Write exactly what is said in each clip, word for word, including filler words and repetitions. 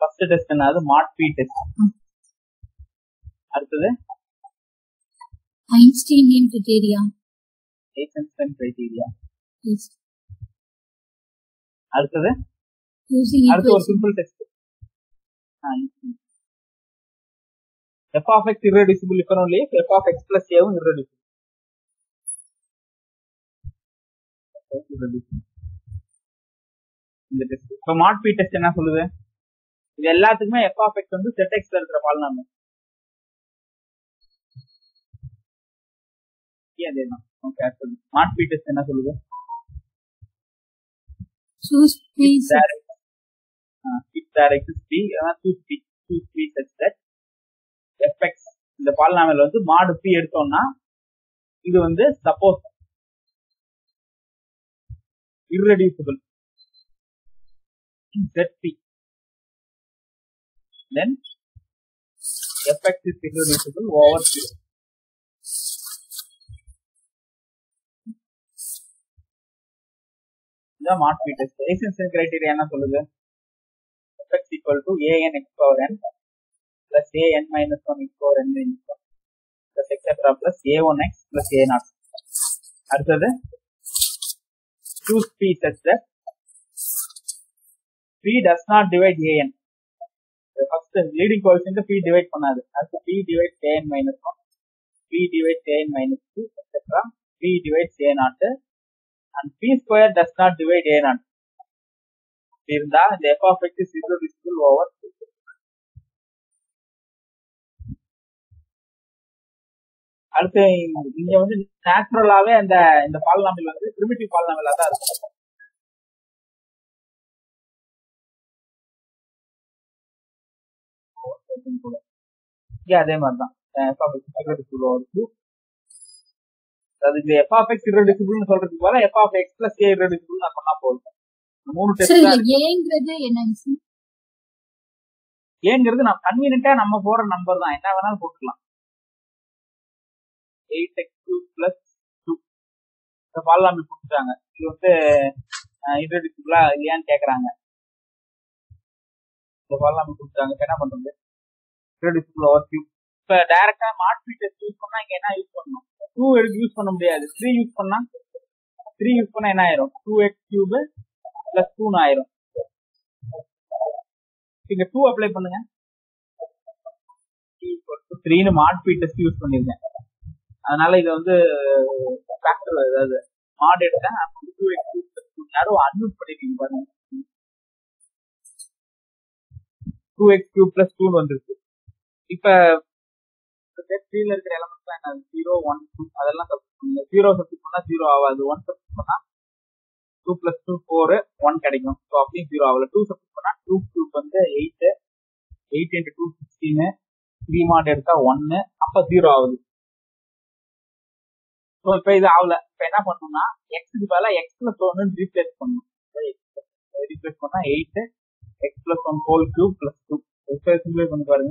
First test என்னது மாட் B test. அடுத்தது ஐன்ஸ்டீனியன் criteria. Einstein criteria. அடுத்தது அடுத்து ஒரு simple test. f of x irreducible if and only if f of x plus a is irreducible. இந்த test இப்போ mod B test என்ன சொல்லுது? இது எல்லாத்துக்குமே f of x வந்து set x ல இருக்கிற பாலினாமியல். அதேதான். ஓகே, அடுத்து மாட் பி டெஸ்ட் என்ன சொல்லுது? choose p direct uh, if direct is p uh, choose p choose p such that fx இந்த பாலினாமியல் வந்து mod p எடுத்தோம்னா இது வந்து suppose irreducible in set p, then fx is irreducible over p. the mod p test Eisenstein criteria என்ன சொல்லுது? fx equal to an x power n plus an minus one x power n minus one plus etc plus a one x plus a zero. அடுத்தது choose p such that p does not divide an. the first leading coefficient p divide பண்ணாது. அடுத்து p divides an minus one, p divides an minus two etc. p divides a zero and p square does not divide a zero. இருந்தா the f of x is irreducible over two. அடுத்து இங்க வந்து நேச்சுரலாவே அந்த இந்த polynomial வந்து primitive பாலினாமியலா தான் இருக்கும். அதே மாதிரிதான் f of x irreducible over two. அது இந்த f of x irreducible னு சொல்றதுக்கு போல f of x plus a irreducible னு சொன்னா போதும். மூணு டெஸ்ட் தான். ஏங்கிறது என்னங்க? ஏங்கிறது நான் கன்வீனியன்ட்டா நம்ம போற நம்பர் தான், என்ன வேணாலும் போட்டுக்கலாம். eight x cube plus two இந்த பாலினாமியல் கொடுத்துட்டாங்க. இது வந்து irreducible இல்லையான்னு கேக்குறாங்க. இந்த பாலினாமியல் கொடுத்துட்டாங்க. என்ன பண்றது? irreducible over cube. இப்ப டைரக்டா மாட் பி டெஸ்ட் யூஸ் பண்ணா இங்க என்ன யூஸ் பண்ணணும்? two எடுத்து யூஸ் பண்ண முடியாது. three யூஸ் பண்ணா three யூஸ் பண்ணா என்ன ஆயிரும்? two x cube plus two னு ஆயிரும். இங்க two அப்ளை பண்ணுங்க. t equal to three னு மாட் பி டெஸ்ட் யூஸ் பண்ணிருக்கேன். அதனால இது வந்து ஃபேக்டர், அதாவது மாட் எடுத்தேன். two x cube plus two யாரும் அன்மியூட் பண்ணிருக்கீங்க பாருங்க. two x cube plus two னு வந்துருச்சு. இப்ப செட் த்ரீல இருக்கிற எலிமெண்ட்ஸ் என்ன? zero one two அதெல்லாம் சப்ஸ்டிட் பண்ணுங்க. zero சப்ஸ்டிட் பண்ணா zero ஆகாது. one சப்ஸ்டிட் பண்ணா two plus two four one கிடைக்கும். சோ அப்படியே zero ஆகல. two சப்ஸ்டிட் பண்ணா two cube வந்து eight, eight into two sixteen, three mod எடுத்தா one, அப்ப zero ஆகுது. சோ இப்ப இது ஆகல. இப்ப என்ன பண்ணணும்னா x க்கு பதிலா x plus one னு ரீப்ளேஸ் பண்ணனும். ரீப்ளேஸ் பண்ணா eight x plus one whole cube plus two. இப்ப சிம்பிளை பண்ணி பாருங்க.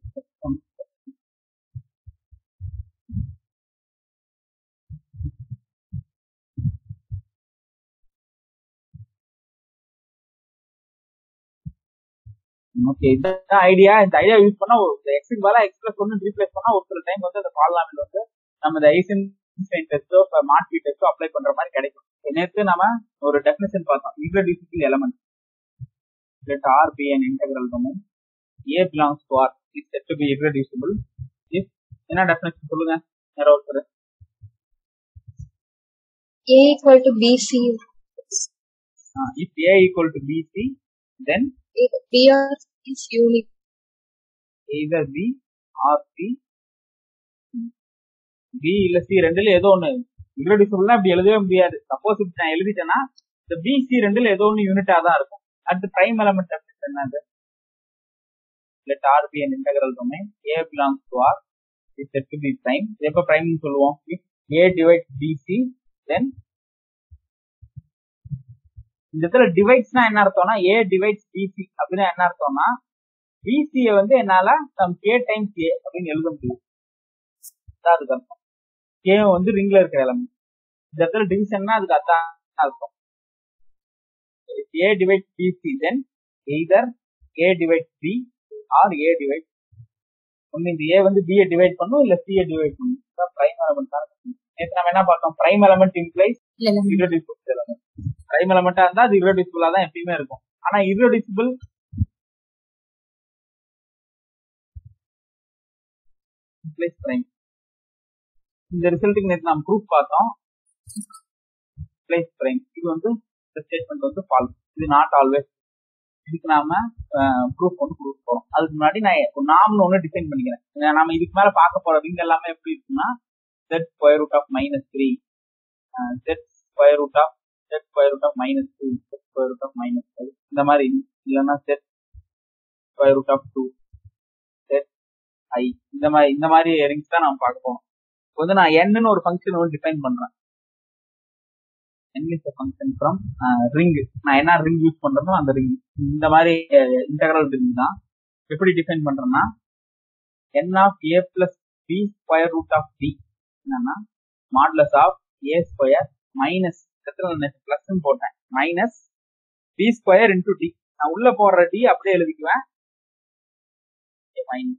ஓகே, இந்த ஐடியா இந்த ஐடியா யூஸ் பண்ணா x க்கு பதிலா x plus one ரீப்ளேஸ் பண்ணா ஒரு சில டைம் வந்து அந்த பாலினாமியல் வந்து நம்ம இந்த ஐசன்ஸ்டைன் டெஸ்டோ மாட் பி டெஸ்டோ அப்ளை பண்ற மாதிரி கிடைக்கும். நேத்து நாம ஒரு டெஃபினிஷன் பார்த்தோம். irreducible element let R be an integral domain A belongs to R is said to be irreducible if என்ன டெஃபினிஷன் சொல்லுங்க யாரோ ஒருத்தர். A equal to B C. uh, if A equal to B C then B or C is unique. either B or C, B இல்ல C ரெண்டுல ஏதோ ஒண்ணு irreducible அப்படி எழுதவே முடியாது. சப்போஸ் இப்ப நான் எழுதிட்டேன்னா இந்த B C ரெண்டுல ஏதோ ஒண்ணு யூனிட்டா தான் இருக்கும். அடுத்து பிரைம் எலிமெண்ட் டெஃபினிஷன் என்னது? let R be an integral domain A belongs to R is said to be prime. எப்ப prime னு சொல்லுவோம்? if A divides B C then இந்த இடத்துல டிவைட்ஸ்னா என்ன அர்த்தம்னா A divides B C அப்படின்னா என்ன அர்த்தம்னா B C வந்து என்னால சம் K times A அப்படின்னு எழுத முடியும். அதுக்கு அர்த்தம் K வந்து ரிங்ல இருக்கிற எலிமெண்ட். இந்த இடத்துல டிவிஷன்னா அதுக்கு அதான் அர்த்தம். if A divides B C then either A divide B or A divide ஒன்னு இந்த ஏ வந்து பியை டிவைட் பண்ணும் இல்ல சியை டிவைட் பண்ணும். பிரைம் எலமெண்ட் தான். நேற்று நம்ம என்ன பார்த்தோம்? Prime element implies irreducible element. Prime எலமெண்டா இருந்தா அது irreducible தான் எப்பயுமே இருக்கும். ஆனா irreducible இம்ப்ளைஸ் பிரைம். இந்த ரிசல்ட்டுக்கு நேற்று நம்ம ப்ரூஃப் பார்த்தோம். இம்ப்ளைஸ் பிரைம் இது வந்து இந்த ஸ்டேட்மெண்ட் வந்து ஃபால்ஸ். இது நாட் ஆல்வேஸ். இதுக்கு நாம ப்ரூஃப் வந்து ப்ரூஃப் போறோம். அதுக்கு முன்னாடி நான் நாம்னு ஒண்ணு டிஃபைன் பண்ணிக்கிறேன். நாம இதுக்கு மேல பார்க்க போற ரிங் எல்லாமே எப்படி இருக்குன்னா z square root of minus three, z square root of z square root of minus two, z square root of minus five, இந்த மாதிரி இல்லைன்னா z square root of two, z i, இந்த மாதிரி இந்த மாதிரி ரிங்ஸ் தான் நம்ம பார்க்க போறோம். இப்போ வந்து நான் n ஒரு ஃபங்க்ஷன் வந்து டிஃபைன் பண்றேன். n is a function from ring. நான் என்ன ரிங் யூஸ் பண்றேனோ அந்த ரிங் இந்த மாதிரி இன்டெக்ரல் ரிங் தான். எப்படி டிஃபைன் பண்றேன்னா n ஆஃப் a plus b square root of b என்னன்னா modulus of a square minus plus போட்டேன் minus b square into d. நான் உள்ள போடுற d அப்படியே எழுதிக்குவேன் மைனஸ்.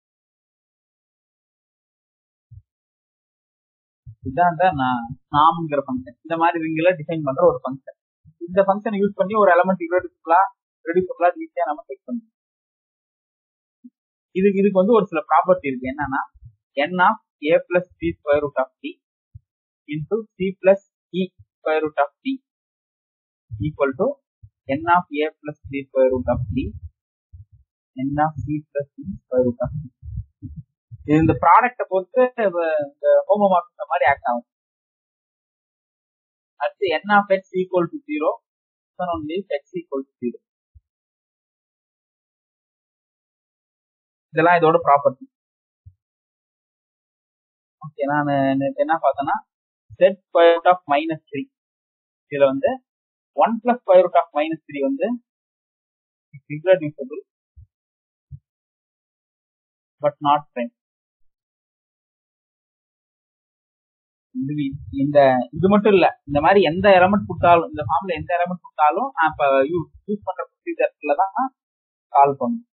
இதுதான் நான் நாம்ங்கிற ஃபங்க்ஷன். இந்த மாதிரி ரிங்ல டிஃபைன் பண்ற ஒரு ஃபங்க்ஷன். இந்த ஃபங்க்ஷன் யூஸ் பண்ணி ஒரு எலமெண்ட் irreducible ரெடியூசபிளா ஈஸியா நம்ம செக் பண்ணலாம். இதுக்கு இதுக்கு வந்து ஒரு சில ப்ராப்பர்ட்டி இருக்கு. என்னன்னா n ஆஃப் a plus b square root of d into c plus e square root of d equal to n ஆஃப் a plus b square root of d n ஆஃப் c plus e square root of d. இது இந்த ப்ராடக்ட பொறுத்து இந்த homomorphism மாதிரி act ஆகும். அடுத்து n of x equal to zero, then only x equal to zero. இதெல்லாம் இதோட ப்ராப்பர்ட்டி. ஓகே, நான் என்ன பார்த்தேன்னா z square root of minus three, இதுல வந்து one plus square root of minus three வந்து irreducible but not prime. இந்த இது மட்டும் இல்ல, இந்த மாதிரி எந்த எலமெண்ட் கொடுத்தாலும் இந்த ஃபார்ம்ல எந்த எலமெண்ட் கொடுத்தாலும் நான் இப்ப யூஸ் பண்ற ப்ரொசீஜர்ல தான் சால்வ் பண்ணும்.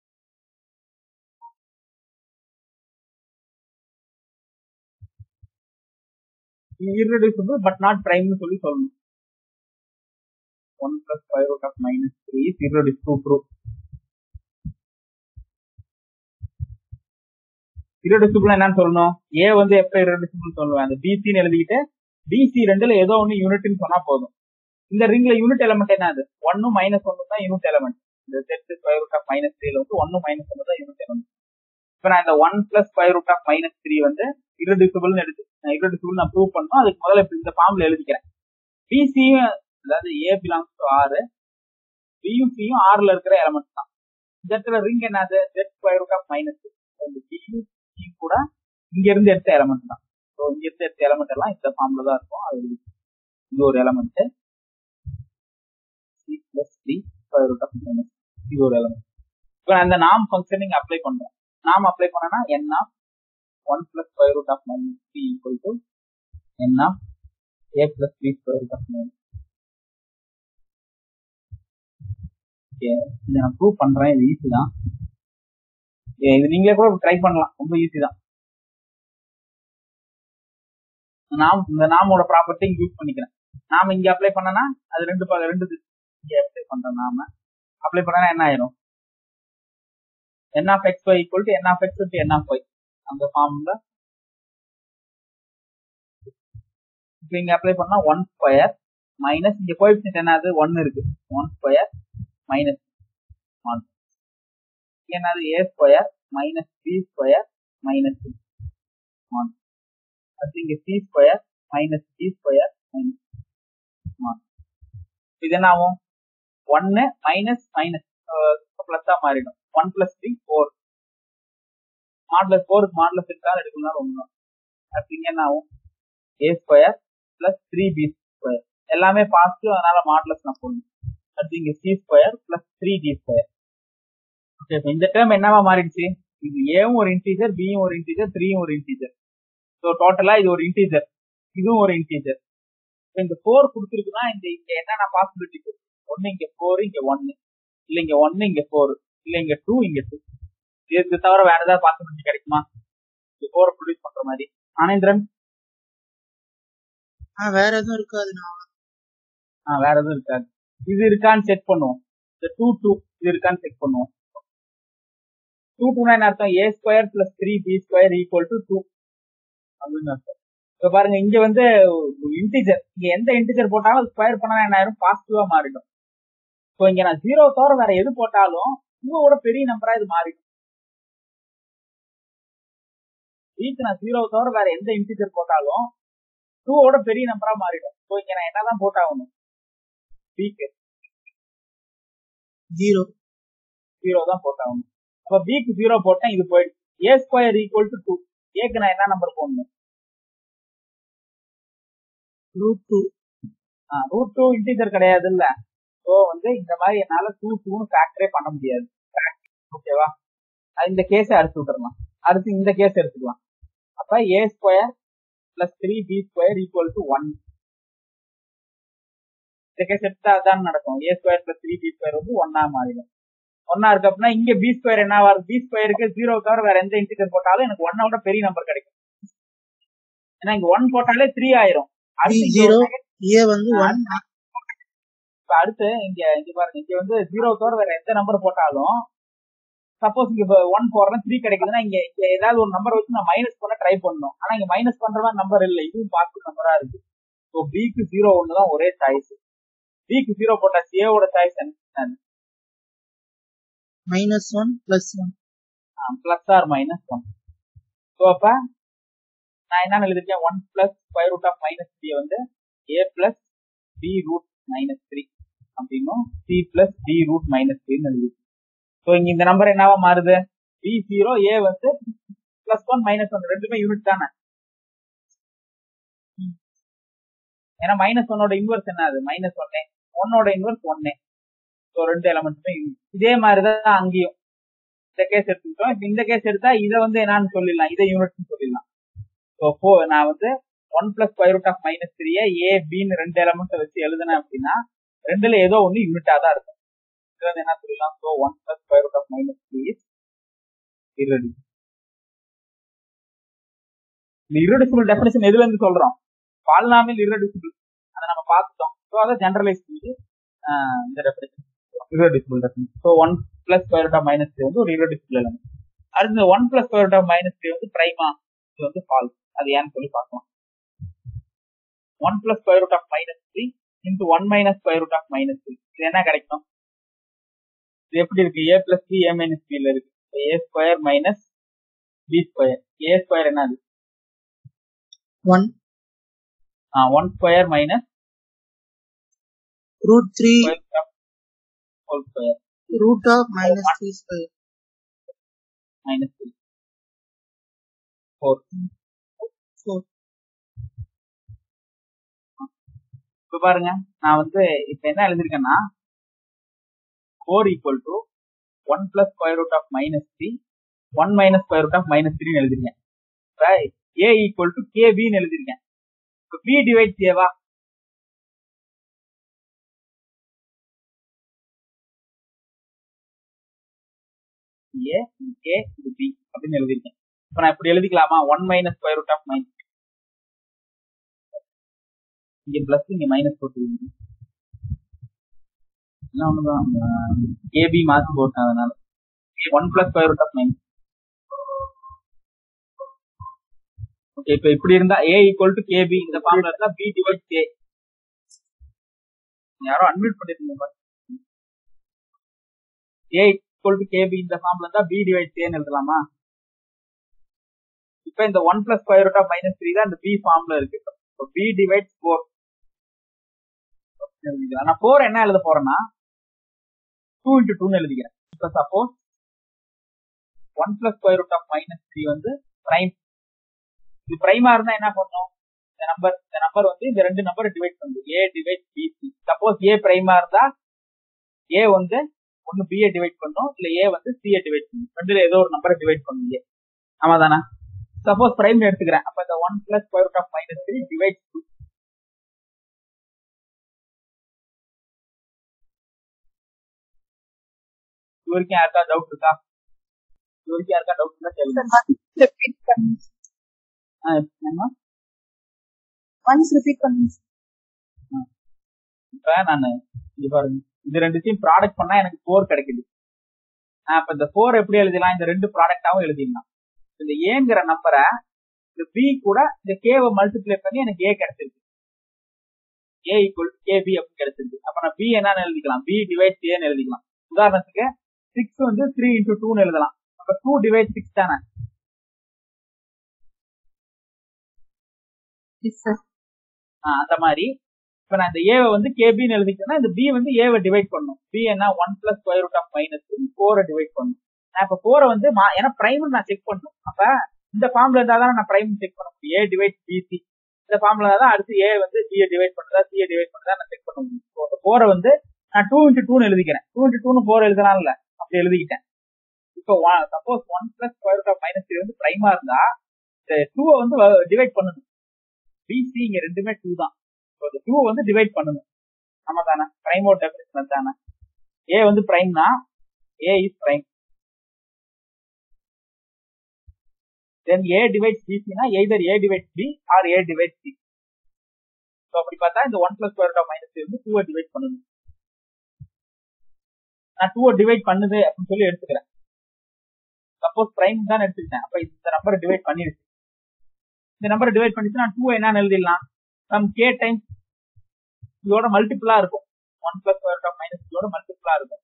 irreducible but not prime னு சொல்லி சொல்லணும். One plus square root of minus three is irreducible to proof. irreducible என்னன்னு சொல்லணும்? a வந்து எப்ப irreducible சொல்லுவேன், அந்த bc ன்னு எழுதிட்டு bc ரெண்டுல ஏதோ ஒன்னு யூனிட்னு சொன்னா போதும். இந்த ரிங்ல யூனிட் எலிமெண்ட் என்ன? அது ஒன்னு மைனஸ் ஒன்னு தான் யூனிட் எலிமெண்ட். இந்த z square root of minus த்ரீல வந்து ஒன்னு மைனஸ் ஒன்னு தான் யூனிட் எலிமெண்ட். இப்ப நான் இந்த one plus square root of minus three வந்து irreducible எடுத்து irreducible நான் ப்ரூவ் பண்ணணும். அதுக்கு முதல்ல இந்த ஃபார்ம்ல எழுதிக்கிறேன். bc அதாவது a belongs to r, b யும் c யும் r ல இருக்கிற எலிமெண்ட் தான். இந்த இடத்துல ரிங் என்னது? z square root of minus three. இந்த b யும் c கூட இங்க இருந்து எடுத்த எலிமெண்ட் தான். ஸோ இங்க இருந்து எடுத்த எலிமெண்ட் எல்லாம் இந்த ஃபார்ம்ல தான் இருக்கும். அது இது ஒரு element c plus d square root of minus இது ஒரு எலிமெண்ட். இப்போ நான் இந்த நாம் ஃபங்க்ஷன் இங்க அப்ளை பண்றேன். நாம் அப்ளை பண்ணனா n ஆஃப் one plus square root of minus three equal to n ஆஃப் a plus b square root of minus. Okay, இதை நான் ப்ரூவ் பண்றேன். இது ஈஸி தான். இது நீங்களே கூட ட்ரை பண்ணலாம், ரொம்ப ஈஸி தான். நாம் இந்த நாமோட ப்ராப்பர்ட்டி இங்க யூஸ் பண்ணிக்கிறேன். நாம இங்க அப்ளை பண்ணனா அது ரெண்டு ரெண்டு இங்க அப்ளை பண்றோம். நாம அப்ளை பண்ணனா என்ன ஆயிரும்? n of xy equal to n of x into n of y அந்த ஃபார்ம்ல இப்போ இங்க அப்ளை பண்ணா ஒன் ஸ்கொயர் மைனஸ் இங்க கோஎஃபிஷியன்ட் என்னது? ஒன் இருக்கு. ஒன் ஸ்கொயர் மைனஸ் ஒன் என்னது? a square minus b square minus one. அது இங்க c square minus b square minus one. இது என்ன ஆகும்? ஒன்னு மைனஸ் மைனஸ் பிளஸ்ஸா மாறிடும். One plus three four. Modulus ஃபோருக்கு மாடுலஸ் எடுத்தாலும் எடுக்கணும் ஒன்று. அது இங்க என்ன ஆகும்? a square plus three B square எல்லாமே பாசிட்டிவ், அதனால மாடுலஸ் நான் போடணும். அது இங்க c square plus three D square. Okay, இந்த டேர்ம் என்னவா மாறிடுச்சு? இது ஏவும் ஒரு இன்டீஜர், பியும் ஒரு இன்டீஜர், த்ரீயும் ஒரு இன்டீஜர். ஸோ டோட்டலா இது ஒரு இன்டீஜர், இதுவும் ஒரு இன்டீஜர். இந்த ஃபோர் கொடுத்துருக்குன்னா இந்த இங்க என்னென்ன பாசிபிலிட்டி? ஒன்னு இங்க ஃபோர், இங்க ஒன்னு. இல்ல இங்க ஒன்னு இங்க ஃபோர் இல்ல இங்க டூ இங்க டூ. இதுக்கு தவிர வேற ஏதாவது பாசிபிலிட்டி கிடைக்குமா ஃபோர் ப்ரொடியூஸ் பண்ற மாதிரி? ஆனேந்திரன் வேற எதுவும் இருக்காது. ஆஹ் வேற எதுவும் இருக்காது. இது இருக்கான்னு செக் பண்ணுவோம். இந்த டூ டூ இது இருக்கான்னு செக் பண்ணுவோம். டூ டூனா என்ன அர்த்தம்? A square plus three B square equal to two அப்படின்னு அர்த்தம். இப்ப பாருங்க இங்க வந்து இன்டிஜர், இங்க எந்த இன்டிஜர் போட்டாலும் ஸ்கொயர் பண்ணா என்ன ஆயிரும்? பாசிட்டிவா மாறிடும். இப்போ இங்க நான் ஜீரோ தவிர வேற எது போட்டாலும் டூவோட பெரிய நம்பரா இது மாறிடும். வீக்கு நான் ஜீரோ தவிர வேற எந்த இன்டிஜர் போட்டாலும் டூவோட பெரிய நம்பரா மாறிடும். இப்போ இங்க நான் என்னதான் போட்டாகணும்? வீக்கு ஜீரோ ஜீரோ தான் போட்டாகணும். அப்ப பிக்கு ஜீரோ போட்டேன், இது போயிடுச்சு. A square equal to two. ஏக்கு நான் என்ன நம்பர் போடணும்? Root two. Root two integer கிடையாது இல்ல. ஸோ வந்து இந்த மாதிரி என்னால டூ டூன்னு ஃபேக்டரே பண்ண முடியாது. ஓகேவா? இந்த கேஸை அடிச்சு விட்டுறலாம். அடுத்து இந்த கேஸ் எடுத்துக்கலாம். அப்ப A square plus three B square equal to one. இந்த கேஸ் எடுத்தா அதான் நடக்கும். A square plus three B square வந்து ஒன்னா மாறிடும். ஒன்னா இருக்கு அப்படின்னா இங்க பி ஸ்கொயர் என்ன வரும்? பி ஸ்கொயருக்கு ஜீரோ தவிர வேற எந்த இன்டிஜர் போட்டாலும் எனக்கு ஒன்னோட பெரிய நம்பர் கிடைக்கும். ஏன்னா இங்க ஒன் போட்டாலே த்ரீ ஆயிரும். அடுத்து இங்க இங்க பாருங்க, இங்க வந்து ஜீரோ தவிர வேற எந்த நம்பர் போட்டாலும் சப்போஸ் இங்க ஒன் போடுறேன் த்ரீ கிடைக்குதுன்னா இங்க இங்க ஏதாவது ஒரு நம்பர் வச்சு நான் மைனஸ் பண்ண ட்ரை பண்ணணும். ஆனா இங்க மைனஸ் பண்ற மாதிரி நம்பர் இல்லை, இதுவும் பாசிட்டிவ் நம்பரா இருக்கு. ஸோ பிக்கு ஜீரோ ஒன்னு தான் ஒரே சாய்ஸ். பிக்கு ஜீரோ போட்டாச்சு. ஏவோட சாய்ஸ் என்ன? Minus one plus one plus or minus one. So அப்ப நான் என்ன எழுதிருக்கேன்? One plus square root of minus three வந்து A plus B root minus three அப்படின்னும் C plus B root minus த்ரீன்னு எழுதிருக்கு. ஸோ இங்க இந்த நம்பர் என்னவா மாறுது? பி ஜீரோ, ஏ வந்து பிளஸ் ஒன் மைனஸ் ஒன் ரெண்டுமே யூனிட் தானே. ஏன்னா மைனஸ் ஒன்னோட இன்வர்ஸ் என்ன? அது மைனஸ் ஒன்னே. ஒன்னோட இன்வர்ஸ் ஒன்னே. ஸோ ரெண்டு எலமெண்ட்ஸுமே யூனிட். இதே மாதிரிதான் அங்கேயும் இந்த கேஸ் எடுத்துக்கிட்டோம். இப்ப இந்த கேஸ் எடுத்தா இதை வந்து என்னன்னு சொல்லிடலாம், இதை யூனிட்னு சொல்லிடலாம். ஸோ ஃபோ நான் வந்து one plus square root of minus three A பின்னு ரெண்டு எலமெண்ட்டை வச்சு எழுதுனேன் அப்படின்னா ரெண்டுல ஏதோ ஒன்று யூனிட்டா தான் இருக்கும். இது வந்து என்ன சொல்லலாம்? So one plus square root of minus three is irreducible. இந்த irreducible டெஃபினிஷன் எதுல இருந்து சொல்றோம்? பாலினாமியல் irreducible அதை நம்ம பார்த்துட்டோம். ஸோ அதை ஜெனரலைஸ் பண்ணி இந்த definition irreducible definition. So one plus square root of minus three வந்து ஒரு irreducible எலமெண்ட். அடுத்து one plus square root of minus three வந்து பிரைமா? இது வந்து ஃபால்ஸ். அது ஏன்னு சொல்லி பார்க்கலாம். One plus square root of minus three into one minus square root of minus three. இது என்ன கிடைக்கும்? இது எப்படி இருக்கு? A plus B A minus பில இருக்கு. ஏ ஸ்கொயர் மைனஸ் பி ஸ்கொயர். ஏ ஸ்கொயர் என்னது? ஒன். ஆ one square minus root three whole square. Root of minus three square minus three four four. இப்ப பாருங்க, நான் வந்து இப்ப என்ன எழுதிருக்கேன்னா four equal to one plus square root of minus three one minus square root of minus three எழுதிருக்கேன். A equal to K பின்னு எழுதிருக்கேன். இப்போ B divide Eva? A K இது பி அப்படின்னு எழுதிருக்கேன். இப்ப நான் இப்படி எழுதிக்கலாமா? One minus square root of minus, இங்க பிளஸ் இங்க மைனஸ் போட்டு ஒண்ணுதான் ஏபி மாத்தி போட்டேன். அதனால one plus square root of minus. Okay, இப்ப இப்படி இருந்தா ஏ ஈக்குவல் டு கேபி இந்த ஃபார்ம்ல இருந்தா பி டிவைட் கே. யாரோ அன்மியூட் பண்ணிருக்கீங்க. ஏ ஈக்குவல் டு கேபி இந்த ஃபார்ம்ல இருந்தா பி டிவைட் கேன்னு எழுதலாமா? இப்ப இந்த one plus square root of minus three தான் இந்த பி ஃபார்ம்ல இருக்கு. B divide four. நான் ஃபோர் என்ன எழுத போறேன்னா டூ இன்டூ டூன்னு எழுதிக்கிறேன். இப்ப suppose one plus square root of minus three வந்து பிரைம். இது பிரைமா இருந்தா என்ன பண்ணும்? இந்த நம்பர் இந்த நம்பர் வந்து இந்த ரெண்டு நம்பர் டிவைட் பண்ணுது. A divide B C. Suppose A பிரைமா இருந்தா ஏ வந்து ஒன்னு பிஏ டிவைட் பண்ணும், இல்ல ஏ வந்து சிஏ டிவைட் பண்ணும். ரெண்டுல ஏதோ ஒரு நம்பரை டிவைட் பண்ணும். ஏ ஆமா தானே? சப்போஸ் பிரைம் எடுத்துக்கிறேன். அப்ப இந்த one plus square root of minus three divide two. இது வரைக்கும் யாருக்கா டவுட் இருக்கா? இது வரைக்கும் யாருக்கா டவுட் இருந்தா கேளுங்க. ரிப்பீட் பண்ணுங்க. ஆ, என்னம்மா? ஒன்ஸ் ரிப்பீட் பண்ணுங்க. இப்ப நான் இது பாருங்க, இது ரெண்டுத்தையும் ப்ராடக்ட் பண்ணா எனக்கு ஃபோர் கிடைக்குது. நான் இப்ப இந்த ஃபோர் எப்படி எழுதலாம்? இந்த ரெண்டு ப்ராடக்டாவும் எழுதிடலாம். இந்த ஏங்கிற நம்பரை இந்த பி கூட இந்த கேவை மல்டிப்ளை பண்ணி எனக்கு ஏ கிடைச்சிருக்கு. ஏ ஈக்குவல் கே பி அப்படி கிடைச்சிருக்கு. அப்ப நான் பி என்னன்னு எழுதிக்கலாம்? பி டிவைட் ஏன்னு எழுதிக்கலாம். உதாரணத்துக்கு சிக்ஸ் வந்து த்ரீ இன்டூ டூன்னு எழுதலாம். அப்ப டூ டிவைட் சிக்ஸ் தானே. அந்த மாதிரி இப்ப நான் இந்த ஏவை வந்து கேபின்னு எழுதிட்டேன்னா இந்த பி வந்து ஏவை டிவைட் பண்ணும். பி என்ன one plus square root of minus ஃபோரை டிவைட் பண்ணும். நான் இப்ப ஃபோரை வந்து ஏன்னா பிரைம் நான் செக் பண்ணும். அப்ப இந்த ஃபார்ம்ல இருந்தா தான் நான் பிரைம் செக் பண்ண முடியும். ஏ டிவைட் பிசி இந்த ஃபார்ம்ல தான் அடுத்து ஏ வந்து சியை டிவைட் பண்ணுறதா சியை டிவைட் பண்ணுறதா நான் செக் பண்ண முடியும். ஃபோரை வந்து நான் டூ இன்ட்டு டூன்னு எழுதிக்கிறேன். டூ இன்ட்டு டூன்னு ஃபோர் எழுதலாம் இல்ல, அப்படி எழுதிக்கிட்டேன். இப்போ suppose one plus square root of minus three வந்து பிரைமா இருந்தா இந்த டூவை வந்து டிவைட் பண்ணணும். பிசி இங்க ரெண்டுமே டூ தான். டூ வந்து டிவைட் பண்ணணும். நம்ம தானே பிரைமோட டெஃபினிஷன் தானே. ஏ வந்து பிரைம்னா A is prime. Then A divide பிசினா either A divide B or A divide C. So அப்படி பார்த்தா இந்த one plus square root of minus three வந்து டூவை டிவைட் பண்ணணும். நான் டூவை டிவைட் பண்ணுது அப்படின்னு சொல்லி எடுத்துக்கிறேன். சப்போஸ் பிரைம் தான் எடுத்துக்கிட்டேன். அப்ப இந்த நம்பரை டிவைட் பண்ணிருச்சு. இந்த நம்பரை டிவைட் பண்ணிட்டு நான் டூ என்னன்னு எழுதிடலாம்? சம் கே டைம்ஸ் இதோட மல்டிபிளா இருக்கும். One plus square root of minus இதோட மல்டிபிளா இருக்கும்.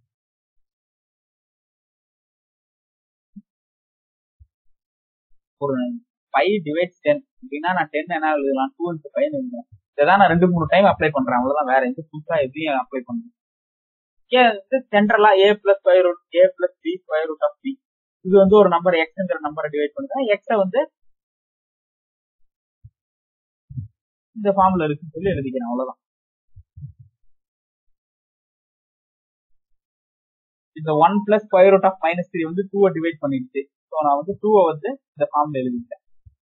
ஒரு ஃபைவ் டிவைட் டென் அப்படின்னா நான் டென் என்ன எழுதலாம்? டூ இன்ட்டு ஃபைவ் எழுதுறேன். இதான் நான் ரெண்டு மூணு டைம் அப்ளை பண்றேன். அவ்வளவுதான், வேற எந்த புதுசா எதையும் அப்ளை பண்றேன். ஏ வந்து ஜென்ரலா A plus square root A plus B square root of B. இது வந்து ஒரு நம்பர் எக்ஸ்ங்கிற நம்பரை டிவைட் பண்ணுறேன். எக்ஸை வந்து இந்த ஃபார்ம்ல இருக்குன்னு சொல்லி எழுதிக்கிறேன். அவ்வளவுதான். இந்த one plus square root of minus three வந்து டூவை டிவைட் பண்ணிடுச்சு. ஸோ நான் வந்து டூவை வந்து இந்த ஃபார்ம்ல எழுதிட்டேன்.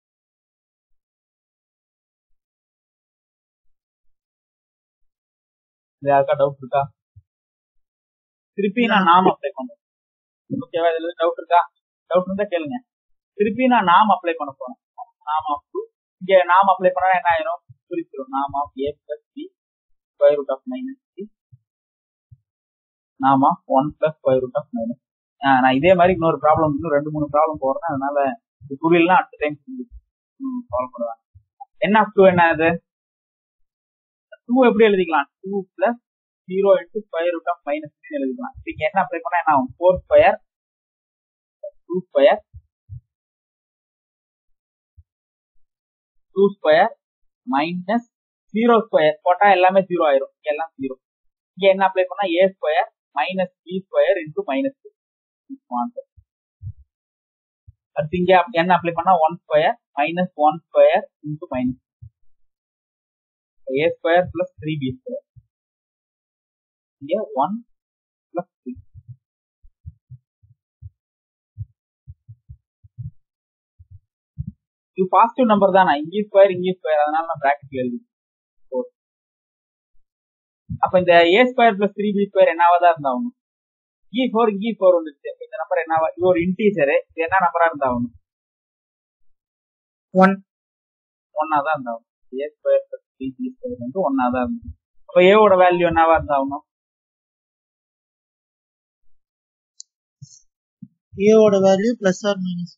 யாருக்கா டவுட் இருக்கா? திருப்பி நான் நாம் அப்ளை பண்றேன். ஓகேவா? இதுல டவுட் இருக்கா? டவுட் இருந்தா கேளுங்க. திருப்பி நான் நாம் அப்ளை பண்ண போறேன். நாம் ஆஃப் டூ இங்க நாம் அப்ளை பண்ணா என்ன ஆயிரும்? குறிப்பிடும் நாம் of A plus B square root of minus three நாம் of one plus square root of minus. நான் இதே மாதிரி இன்னொரு ப்ராப்ளம் இன்னும் ரெண்டு மூணு ப்ராப்ளம் போடுறேன். அதனால இது புரியலாம் அடுத்த டைம் சால்வ் பண்ணுவாங்க. என்ன ஆஃப் டூ என்ன அது? டூ எப்படி எழுதிக்கலாம்? Two plus zero into square root of minus three எழுதிக்கலாம். இங்க என்ன அப்ளை பண்ணா என்ன ஆகும்? Four square two square two square minus zero square போட்டா எல்லாமே ஜீரோ ஆயிரும். இங்க எல்லாம் ஜீரோ. இங்க என்ன அப்ளை பண்ணா A square minus B square into minus two. அடுத்து இங்க என்ன அப்ளை பண்ணா one square minus one square into minus A square plus three B square. இங்க ஒன் பிளஸ் த்ரீ. இது பாசிட்டிவ் நம்பர் தானா? இங்கே ஸ்கொயர் இங்கே ஸ்கொயர், அதனால நான் பிராக்கெட்ல எழுதி. அப்ப இந்த A square plus three B square என்னவாதான் இருந்தாகணும்? இ ஃபோர் இ ஃபோர் வந்துச்சு. இந்த நம்பர் என்னவா? இது ஒரு இன்டீஜர். இது என்ன நம்பரா இருந்தாகணும்? ஒன் ஒன்னா தான் இருந்தாகணும். A square plus three B square வந்து ஒன்னா தான் இருந்தது. அப்ப ஏவோட வேல்யூ என்னவா இருந்தாகணும்? ஏவோட வேல்யூ பிளஸ் ஆர் மைனஸ்.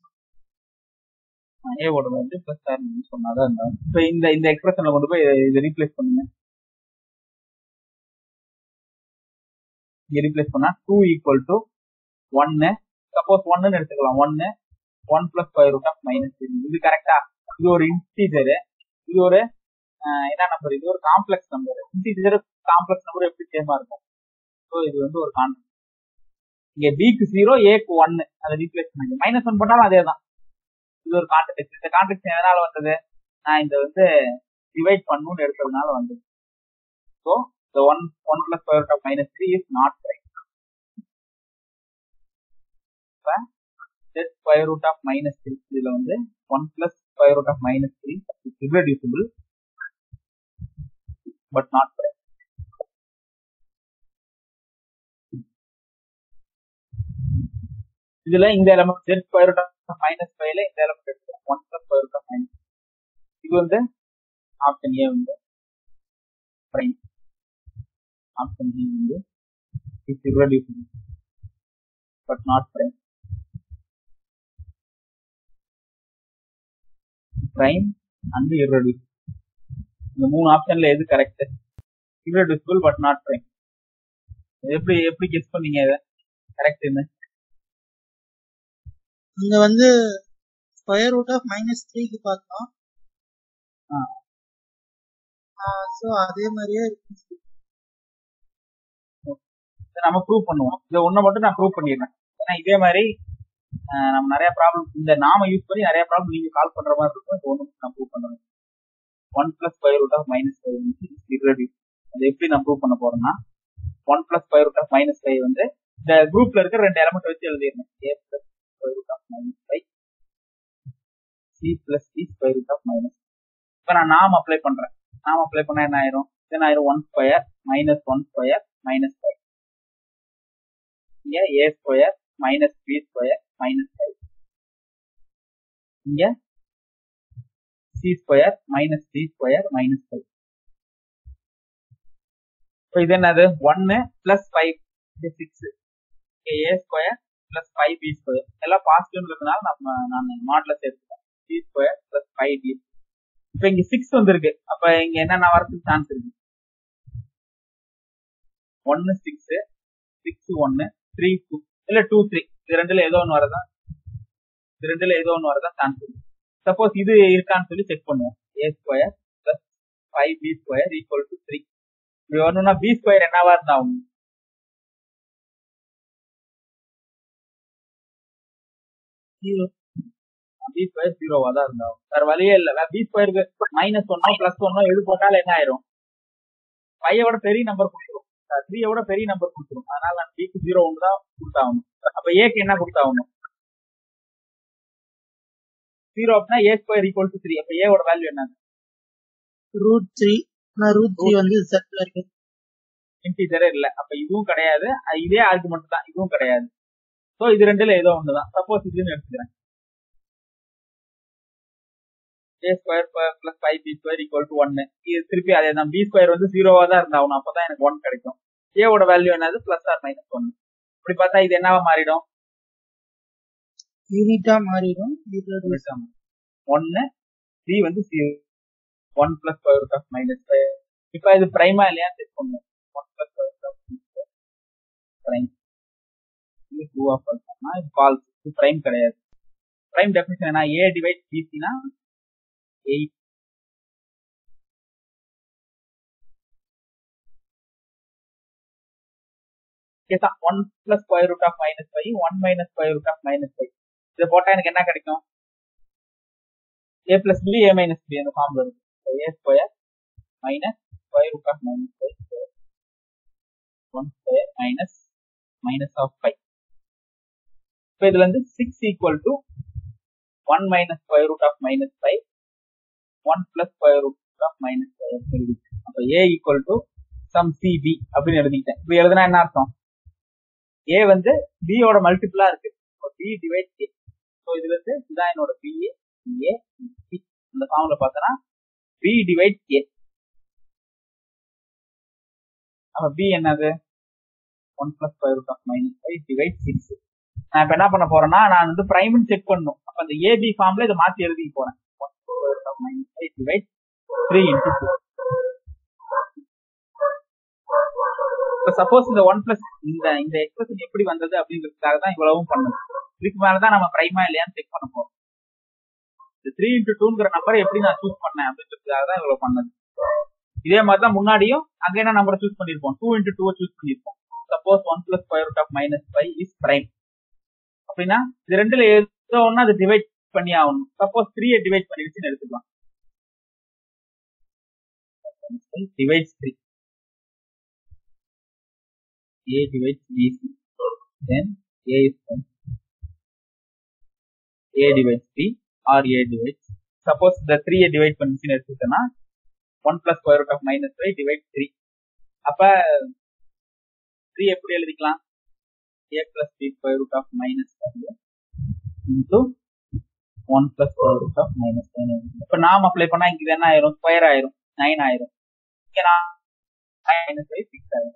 ஏவோட வேல்யூ பிளஸ் ஆர் மைனஸ் ஒன்னா தான் இருந்தாகணும். இப்ப இந்த இந்த எக்ஸ்பிரஷன்ல கொண்டு போய் இதை ரீப்ளேஸ் பண்ணுங்க. இங்க ரீப்ளேஸ் பண்ணா டூ ஈக்குவல் டு ஒன்னு. சப்போஸ் ஒன்னு எடுத்துக்கலாம். ஒன்னு one plus square root of minus three. இது கரெக்டா? இது ஒரு இன்டீஜர். இது ஒரு என்ன நம்பர்? இது ஒரு complex number. Integer complex number எப்படி சேமா இருக்கும்? ஸோ இது வந்து ஒரு கான்ஸ்டன்ட். இங்க பிக்கு ஜீரோ ஏக்கு ஒன்னு அதை ரீப்ளேஸ் பண்ணி மைனஸ் ஒன் பண்ணாலும் அதே தான். இது ஒரு கான்டெக்ட். இந்த கான்டெக்ட் எதனால வந்தது? நான் இந்த வந்து டிவைட் பண்ணணும்னு எடுக்கிறதுனால வந்தது. So the one one plus square root of minus three is not prime. Set square root of minus three இதுல வந்து one plus square root of minus three is irreducible but not prime. இதுல இந்த element z square root of minus ஃபைவ்ல இந்த element எடுத்துக்கலாம் one plus square root of minus. இது வந்து option A வந்து பிரைம். ஆப்ஷன் பி வந்து it's irreducible but not prime. Prime and irreducible. இந்த மூணு ஆப்ஷன்ல எது correct? irreducible but not prime. எப்படி எப்படி கெஸ் பண்ணீங்க இதை கரெக்ட் என்ன? இங்க வந்து ஸ்கொயர் ரூட் ஆஃப் மைனஸ் த்ரீக்கு பார்த்தோம். ஸோ அதே மாதிரியே இருக்கு. நம்ம ப்ரூவ் பண்ணுவோம். இதை ஒன்றை மட்டும் நான் ப்ரூவ் பண்ணிடுறேன். ஏன்னா இதே மாதிரி நம்ம நிறைய ப்ராப்ளம் இந்த நாம யூஸ் பண்ணி நிறைய ப்ராப்ளம் நீங்க சால்வ் பண்ற மாதிரி இருக்கும். இது ஒன்று நான் ப்ரூவ் பண்ணுவேன். One plus square root of minus five வந்து அது எப்படி நான் ப்ரூவ் பண்ண போறேன்னா one plus square root of minus five வந்து இந்த குரூப்ல இருக்கிற ரெண்டு எலமெண்ட் வச்சு எழுதிடணும். A plus square root of minus five c plus c square root of minus. இப்போ நான் நாம் அப்ளை பண்றேன். நாம் அப்ளை பண்ணா என்ன ஆயிரும்? என்ன ஆயிரும்? One square minus one square minus five. இங்க a square minus B square minus five. இங்க C square minus D square minus five. இப்போ இது என்னது? ஒன்னு plus five six. A square plus five b square எல்லாம் பாசிட்டிவ்ன்றதுனால நம்ம நான் மாடலஸ் எடுத்துட்டேன். C square plus five d. இப்போ இங்க சிக்ஸ் வந்துருக்கு. அப்ப இங்க என்னென்ன வரதுக்கு சான்ஸ் இருக்கு? ஒன்னு சிக்ஸ், சிக்ஸ் ஒன்னு, த்ரீ டூ இல்ல டூ த்ரீ. இது ரெண்டுல ஏதோ ஒன்று வரதான் இது ரெண்டுல ஏதோ ஒன்று வரதான் சான்ஸ் இருக்கு. சப்போஸ் இது இருக்கான்னு சொல்லி செக் பண்ணுவோம். A square plus five b square equal to three. இப்படி வரணும்னா பி ஸ்கொயர் என்னவா இருந்தா ஆகும்? ஜீரோ. பி ஸ்கொயர் ஜீரோவா தான் இருந்தாகும். வேற வழியே இல்ல. பி ஸ்கொயருக்கு மைனஸ் ஒன்னோ பிளஸ் ஒன்னோ எது போட்டாலும் என்ன ஆயிரும்? ஃபைவோட பெரிய நம்பர் கொடுத்துரும். த்ரீயோட பெரிய நம்பர் கொடுத்துரும். அதனால நான் பிக்கு ஜீரோ ஒன்று தான் கொடுத்தாகணும். அப்ப ஏக்கு என்ன கொடுத்தாகணும்? ஜீரோ அப்படின்னா a square equal to three. அப்ப ஏவோட வேல்யூ என்ன? Root three. ரூட் த்ரீ வந்து செட்ல இருக்கு. இன்டிஜரே இல்ல. அப்ப இதுவும் கிடையாது. இதே ஆர்குமெண்ட் தான். இதுவும் கிடையாது. சோ இது ரெண்டுல ஏதோ ஒண்ணுதான். சப்போஸ் இதுன்னு எடுத்துக்கிறேன். A square plus five b square equal to ஒன்னு. இது திருப்பி அதே தான். பி ஸ்கொயர் வந்து ஜீரோவா தான் இருந்தாகணும். அப்பதான் எனக்கு ஒன் கிடைக்கும். ஏவோட வேல்யூ என்னது? பிளஸ் ஆர் மைனஸ் ஒன்னு. இப்படி பார்த்தா இது என்னவா மாறிடும்? யூனிட்டா மாறிடும். ஒன்னு த்ரீ வந்து one plus square root of minus five. இப்ப இது பிரைமா இல்லையா செக் பண்ணும். One plus square root of prime. இது ட்ரூ ஆஃப் ஃபால்ஸ்னா இது ஃபால்ஸ். இது பிரைம் கிடையாது. பிரைம் டெஃபினிஷன் என்ன? ஏ டிவைட் பிசினா eight. One plus square root of minus five one minus square root of minus five. இதை போட்டா எனக்கு என்ன கிடைக்கும்? A plus B A minus b அந்த ஃபார்ம்ல இருக்கு. ஏ square minus square root of minus five square one square minus minus of five. இப்போ இதுல இருந்து six equal to one minus square root of minus five one plus square root of minus five எழுதிட்டு அப்ப a equal to some c b அப்படின்னு எழுதிட்டேன். இப்போ எழுதுனா என்ன அர்த்தம்? ஏ வந்து பியோட மல்டிபிளா இருக்கு. பி டிவைட் ஏ. ஸோ இதுல இருந்து இதுதான் என்னோட பி ஏ ஏ சி. இந்த ஃபார்ம்ல பார்த்தோன்னா பி டிவைட் ஏ. அப்ப பி என்னது? One plus square root of minus five divide six. நான் இப்ப என்ன பண்ண போறேன்னா நான் வந்து பிரைம்னு செக் பண்ணும். அப்ப இந்த ஏபி ஃபார்ம்ல இதை மாத்தி எழுதி போறேன். One square root of minus five divide three into two. இப்போ சப்போஸ் இந்த ஒன் பிளஸ் இந்த இந்த எக்ஸ்பிரஷன் எப்படி வந்தது அப்படிங்கிறதுக்காக தான் இவ்வளவும் பண்ணணும். இதுக்கு மேலதான் நம்ம பிரைமா இல்லையான்னு செக் பண்ண போறோம். இந்த த்ரீ இன்டூ டூங்கிற நம்பரை எப்படி நான் சூஸ் பண்ணேன் அப்படிங்கிறதுக்காக தான் இவ்வளவு பண்ணது. இதே மாதிரி தான் முன்னாடியும் அங்க என்ன நம்பரை சூஸ் பண்ணிருப்போம்? டூ இன்டூ டூ சூஸ் பண்ணிருப்போம். Suppose one plus square root of minus five is prime அப்படின்னா இது ரெண்டுல ஏதோ ஒண்ணு அதை டிவைட் பண்ணி ஆகணும். சப்போஸ் த்ரீ டிவைட் பண்ணிடுச்சுன்னு எடுத்துக்கலாம். Divides three. A divides B C, then A is one. A divides B or A divides. Suppose the three divide பண்ணிச்சுன்னு எடுத்துக்கிட்டோம்னா one plus square root of minus five divide three. அப்ப three எப்படி எழுதிக்கலாம்? a plus b square root of minus five into one plus square root of minus ten. இப்ப நாம் apply பண்ணா இங்க இது என்ன ஆயிரும்? ஸ்கொயர் ஆயிரும், நைன் ஆயிரும். இங்க நான் minus five six ஆயிரும்.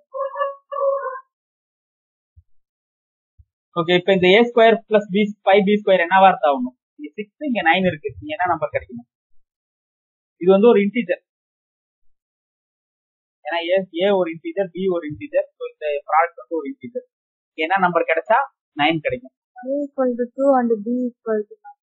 ஓகே, இப்ப இந்த a square plus b five b square என்னவா இருந்தா ஆகணும்? இங்க six, இங்க nine இருக்கு. இங்க என்ன நம்பர் கிடைக்கும்? இது வந்து ஒரு இன்டிஜர். ஏன்னா a a ஒரு இன்டிஜர், b ஒரு இன்டிஜர். சோ இந்த ப்ராடக்ட் வந்து ஒரு இன்டிஜர். என்ன நம்பர் கிடைச்சா nine கிடைக்கும். a equal to two and b equal to nine.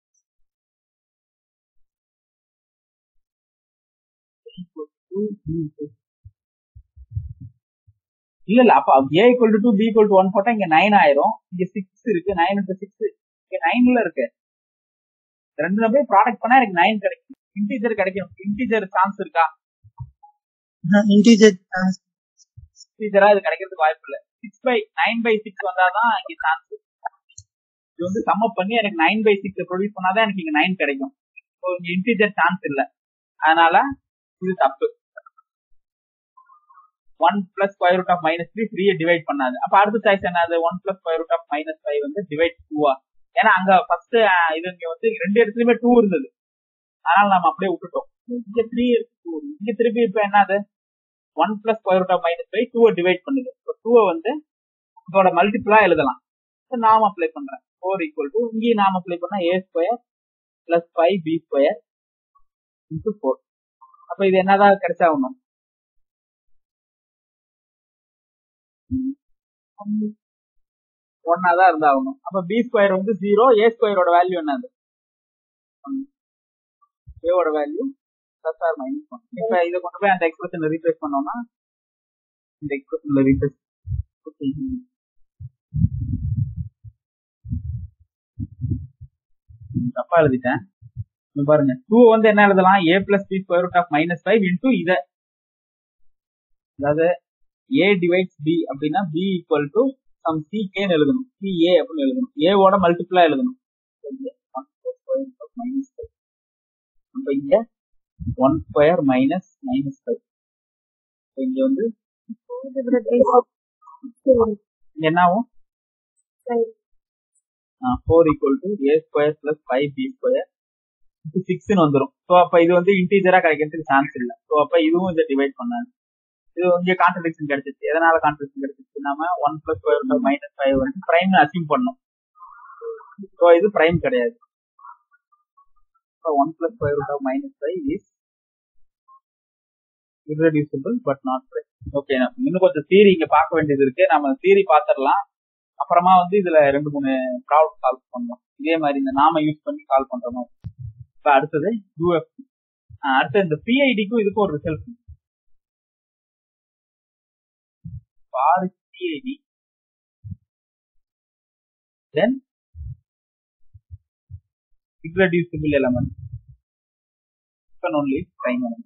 இல்ல இல்ல அப்ப a equal to two, b equal to one போட்டா இங்க nine ஆயிரும். இங்க six இருக்கு, nine into six இங்க nineல இருக்கு. ரெண்டு நம்பர் ப்ராடக்ட் பண்ணா எனக்கு nine கிடைக்கும். இன்டிஜர் கிடைக்கும். இன்டிஜர் சான்ஸ் இருக்கா? இன்டிஜர் இன்டிஜரா இது கிடைக்கிறதுக்கு வாய்ப்பு இல்ல. six by nine by six வந்தாதான் இங்க சான்ஸ். இது வந்து சம் அப் பண்ணி எனக்கு nine by six ப்ரொடியூஸ் பண்ணாதான் எனக்கு இங்க nine கிடைக்கும். சோ இங்க இன்டிஜர் சான்ஸ் இல்ல. அதனால இது தப்பு. one plus square root of minus three three divide பண்ணாது. அப்ப அடுத்த சாய்ஸ் என்னது? one plus square root of minus five வந்து டிவைட் two ஆ. ஏன்னா அங்க ஃபர்ஸ்ட் இது இங்க வந்து ரெண்டு இடத்துலயுமே two இருந்தது. அதனால நாம அப்படியே விட்டுட்டோம். இங்க three இருக்கு, two. இங்க திருப்பி இப்ப என்னது? one plus square root of minus five two divide பண்ணுது. இப்போ two வந்து இதோட மல்டிபிளா எழுதலாம். நாம அப்ளை பண்றேன். four equal to இங்கே நாம அப்ளை பண்ணா a square plus five b square into four. அப்ப இது என்னதான் கிடைச்சாகணும்? ஒன்னாதான் இருந்தாகணும். அப்ப b ஸ்கொயர் வந்து ஜீரோ, a ஸ்கொயரோட வேல்யூ என்னது? a ஓட value plus or minus one. இப்ப இதை கொண்டு போய் அந்த எக்ஸ்பிரஷன்ல ரீப்ளேஸ் பண்ணோம்னா இந்த எக்ஸ்பிரஷன்ல ரீப்ளேஸ் தப்பா எழுதிட்டேன். பாருங்க, டூ வந்து என்ன எழுதலாம்? a plus b square root of minus five into இத, அதாவது a டிவைட்ஸ் b அப்படின்னா b equal to some ck ன்னு எழுதணும். ca அப்படின்னு எழுதணும். a ஓட மல்டிபிளா எழுதணும். அப்ப இங்க one square minus minus five. இங்க வந்து என்ன ஆகும்? four equal to a square plus five b square six ன்னு வந்துரும். சோ அப்ப இது வந்து இன்டிஜரா கிடைக்கிறதுக்கு சான்ஸ் இல்ல. சோ அப்ப இதுவும் இதை டிவைட் பண்ணாது. இது இங்க கான்ட்ரடிக்ஷன் கிடைச்சிச்சு. எதனால கான்ட்ரடிக்ஷன் கிடைச்சிச்சு? நாம one plus square root of minus five வந்து பிரைம் அசியூம் பண்ணோம். சோ இது பிரைம் கிடையாது. So one plus square root of minus five is irreducible but not prime. Okay, இன்னும் கொஞ்சம் தியரி இங்க பார்க்க வேண்டியது இருக்கு. நம்ம தியரி பாத்திரலாம். அப்புறமா வந்து இதுல ரெண்டு மூணு ப்ராப்ளம் சால்வ் பண்ணலாம். இதே மாதிரி இந்த நாம யூஸ் பண்ணி சால்வ் பண்ற மாதிரி. இப்ப அடுத்தது யூஎஃப். அடுத்து இந்த பிஐடிக்கும் இதுக்கும் ஒரு ரிசல்ட். பாரு PID then irreducible element can only prime element.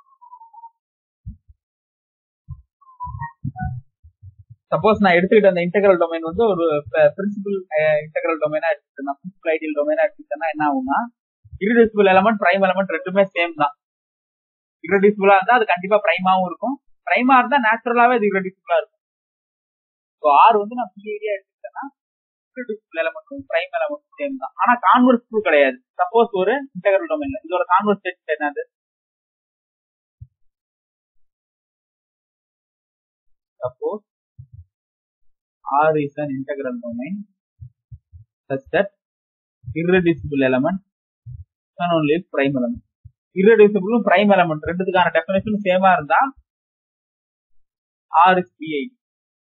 Suppose நான் எடுத்துக்கிட்ட அந்த இன்டெகிரல் டொமைன் வந்து ஒரு பிரின்சிபல் இன்டெகிரல் டொமைனா எடுத்துக்கிட்டேன், பிரின்சிபல் ஐடியல் டொமைனா எடுத்துக்கிட்டேன்னா என்ன ஆகும்னா irreducible element பிரைம் எலமெண்ட் ரெண்டுமே சேம் தான். irreducible இருந்தா அது கண்டிப்பா பிரைமாவும் இருக்கும், பிரைமா இருந்தா நேச்சுரலாவே அது irreducible இருக்கும். ஸோ ஆர் வந்து நான் பிஐடியா எடுத்துக்கிட்டேன்னா irreducible எலமெண்ட்டும் பிரைம் எலமெண்ட்டும் சேம் தான். ஆனா கான்வர்ஸ் ட்ரூ கிடையாது. சப்போஸ் ஒரு இன்டெகிரல் டொமைன்ல இதோட கான்வர்ஸ் ஸ்டேட்மென்ட் என்னது? Suppose R is an integral domain such that irreducible element can only prime element. irreducible prime element ரெண்டுத்துக்கான டெஃபினிஷன் சேமா இருந்தா R is P I D.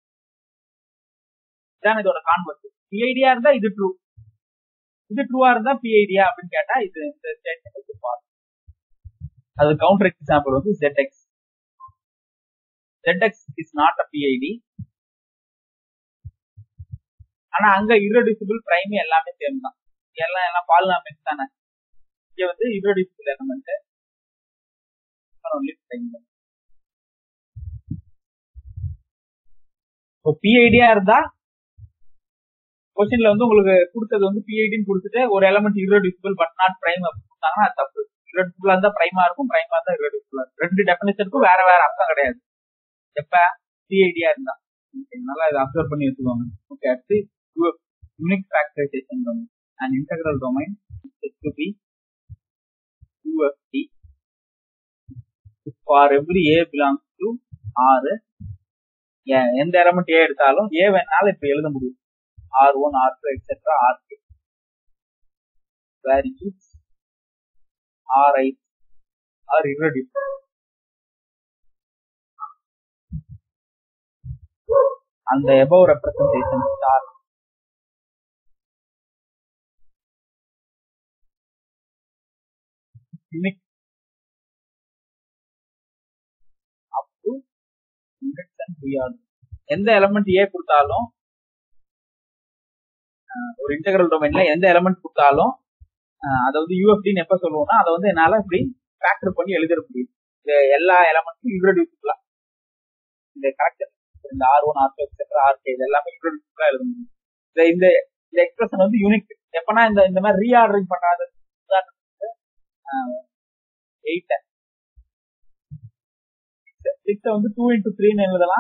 இதான் இதோட கான்வர்ஸ். P I D-ஆ இருந்தா இது ட்ரூ, இது ட்ரூவா இருந்தா P I D-ஆ அப்படின்னு கேட்டா இது இந்த ஸ்டேட்மென்ட் ஃபால்ஸ். அது கவுண்டர் எக்ஸாம்பிள் வந்து Z X. Z X is not a P I D. ஆனா அங்க irreducible prime எல்லாமே சேம் தான். எல்லாம் எல்லாம் பாலினாமியல்ஸ் தானே. இங்க வந்து irreducible element only prime. இப்போ P I D-ஆ இருந்தா क्वेश्चनல வந்து உங்களுக்கு கொடுத்தது வந்து P I D ன்னு கொடுத்துட்டு ஒரு element irreducible but not prime அப்படினாங்கன்னா அது தப்பு. irreducible இருந்தா பிரைமா இருக்கும், பிரைமா இருந்தா irreducible. ரெண்டு டெஃபினிஷனுக்கும் வேற வேற அர்த்தம் கிடையாது. எப்ப P I D-ஆ இருந்தா நல்லா இதை அப்சர்வ் பண்ணி வச்சுக்கோங்க. ஓகே, அடுத்து unique factorization domain and integral domain to be U F D for every A belongs to R. எந்த எலமெண்ட் ஏ எடுத்தாலும் ஏ வேணாலும் இப்ப எழுத முடியும். R one R two etcetera R two where use R I R irreducible. அந்த above representation star unique up to units and beyond. எந்த element a கொடுத்தாலும் ஒரு இன்டெகிரல் டொமைன்ல எந்த எலமெண்ட் கொடுத்தாலும் அதாவது யூஎஃப்டின்னு எப்ப சொல்லுவோம்னா அதை வந்து என்னால இப்படி ஃபேக்டர் பண்ணி எழுதிட முடியும். எல்லா எலமெண்ட்டும் irreducible இந்த கரெக்ட் இந்த R one R two etcetera R K இது எல்லாமே irreducible எழுத முடியும். இந்த இந்த எக்ஸ்பிரஷன் வந்து யூனிக் எப்பனா இந்த இந்த மாதிரி ரீஆர்டரிங் பண்ணாத எயிட் சிக்ஸ் வந்து டூ இன்டூ த்ரீன்னு எழுதலாம்.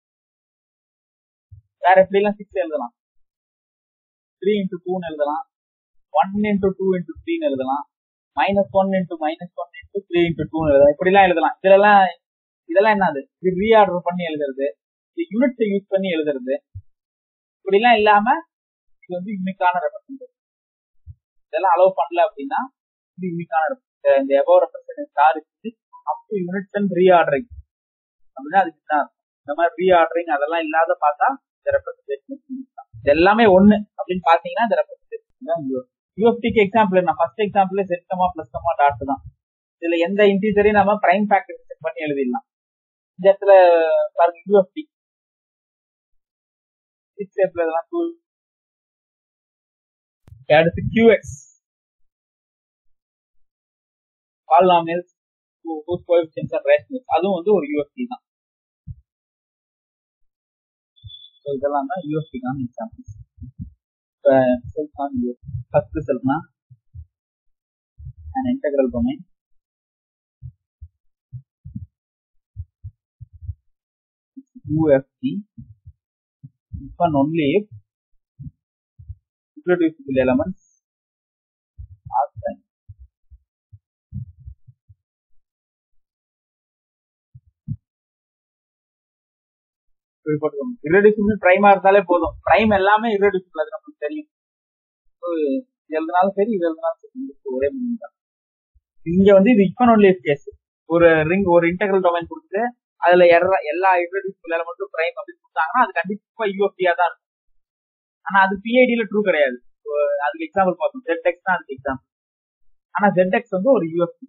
வேற எப்படிலாம் சிக்ஸ் எழுதலாம், த்ரீ இன்டூ டூன்னு எழுதலாம், ஒன் இன்டூ டூ இன்டூ த்ரீன்னு எழுதலாம், minus one into minus one into three into டூன்னு எழுதலாம். இப்படிலாம் எழுதலாம். இதெல்லாம் இதெல்லாம் என்னது, இது ரீஆர்டர் பண்ணி எழுதுறது, இது யூனிட்ஸை யூஸ் பண்ணி எழுதுறது. இப்படிலாம் இல்லாம இது வந்து யூனிக்கான ரெப்ரசன்டேஷன். இதெல்லாம் அலோவ் பண்ணல அப்படின்னா இது யூனிக்கான இந்த above represented star up to units and reordering அப்படின்னா அதுக்கு தான் இந்த மாதிரி ரீஆர்டரிங் அதெல்லாம் இல்லாத பார்த்தா இந்த ரெப்ரசன்டேஷன் இது எல்லாமே ஒண்ணு அப்படின்னு பாத்தீங்கன்னா இந்த ரெப்ரசன்டேஷன் தான் யூஎஃப்டிக்கு எக்ஸாம்பிள் என்ன, first example set comma plus comma dot தான். இதுல எந்த இன்டீஜரையும் நம்ம பிரைம் ஃபேக்டர் செட் பண்ணி எழுதிடலாம். இந்த இடத்துல பாருங்க யூஎஃப்டி சிக்ஸ் ஸ்டெப்ல இதெல்லாம் டூ அடுத்து QX polynomials whose coefficients are rationals அதுவும் வந்து ஒரு யூஎஃப்டி தான். சோ இதெல்லாம் தான் யூஎஃப்டி கான எக்ஸாம்பிள்ஸ். இப்ப ரிசல்ட் ஆன் யூஎஃப்டி ஃபர்ஸ்ட் ரிசல்ட்னா an integral domain U F D if and only if irreducible elements are prime. irreducible prime இருந்தாலே போதும். பிரைம் எல்லாமே irreducible அது நமக்கு தெரியும். எழுதினாலும் சரி இது எழுதினாலும் சரி ஒரே மீனிங் தான். இங்க வந்து இது if and only if case. ஒரு ரிங் ஒரு இன்டெகிரல் டொமைன் கொடுத்து அதுல எல்லா irreducible எலமெண்ட்டும் பிரைம் அப்படின்னு கொடுத்தாங்கன்னா அது கண்டிப்பா யூஎஃப்டியா தான் இருக்கும். ஆனா அது பிஐடில ட்ரூ கிடையாது. அதுக்கு எக்ஸாம்பிள் பார்த்தோம், ZX தான் அதுக்கு எக்ஸாம்பிள். ஆனா ZX வந்து ஒரு யூஎஃப்டி.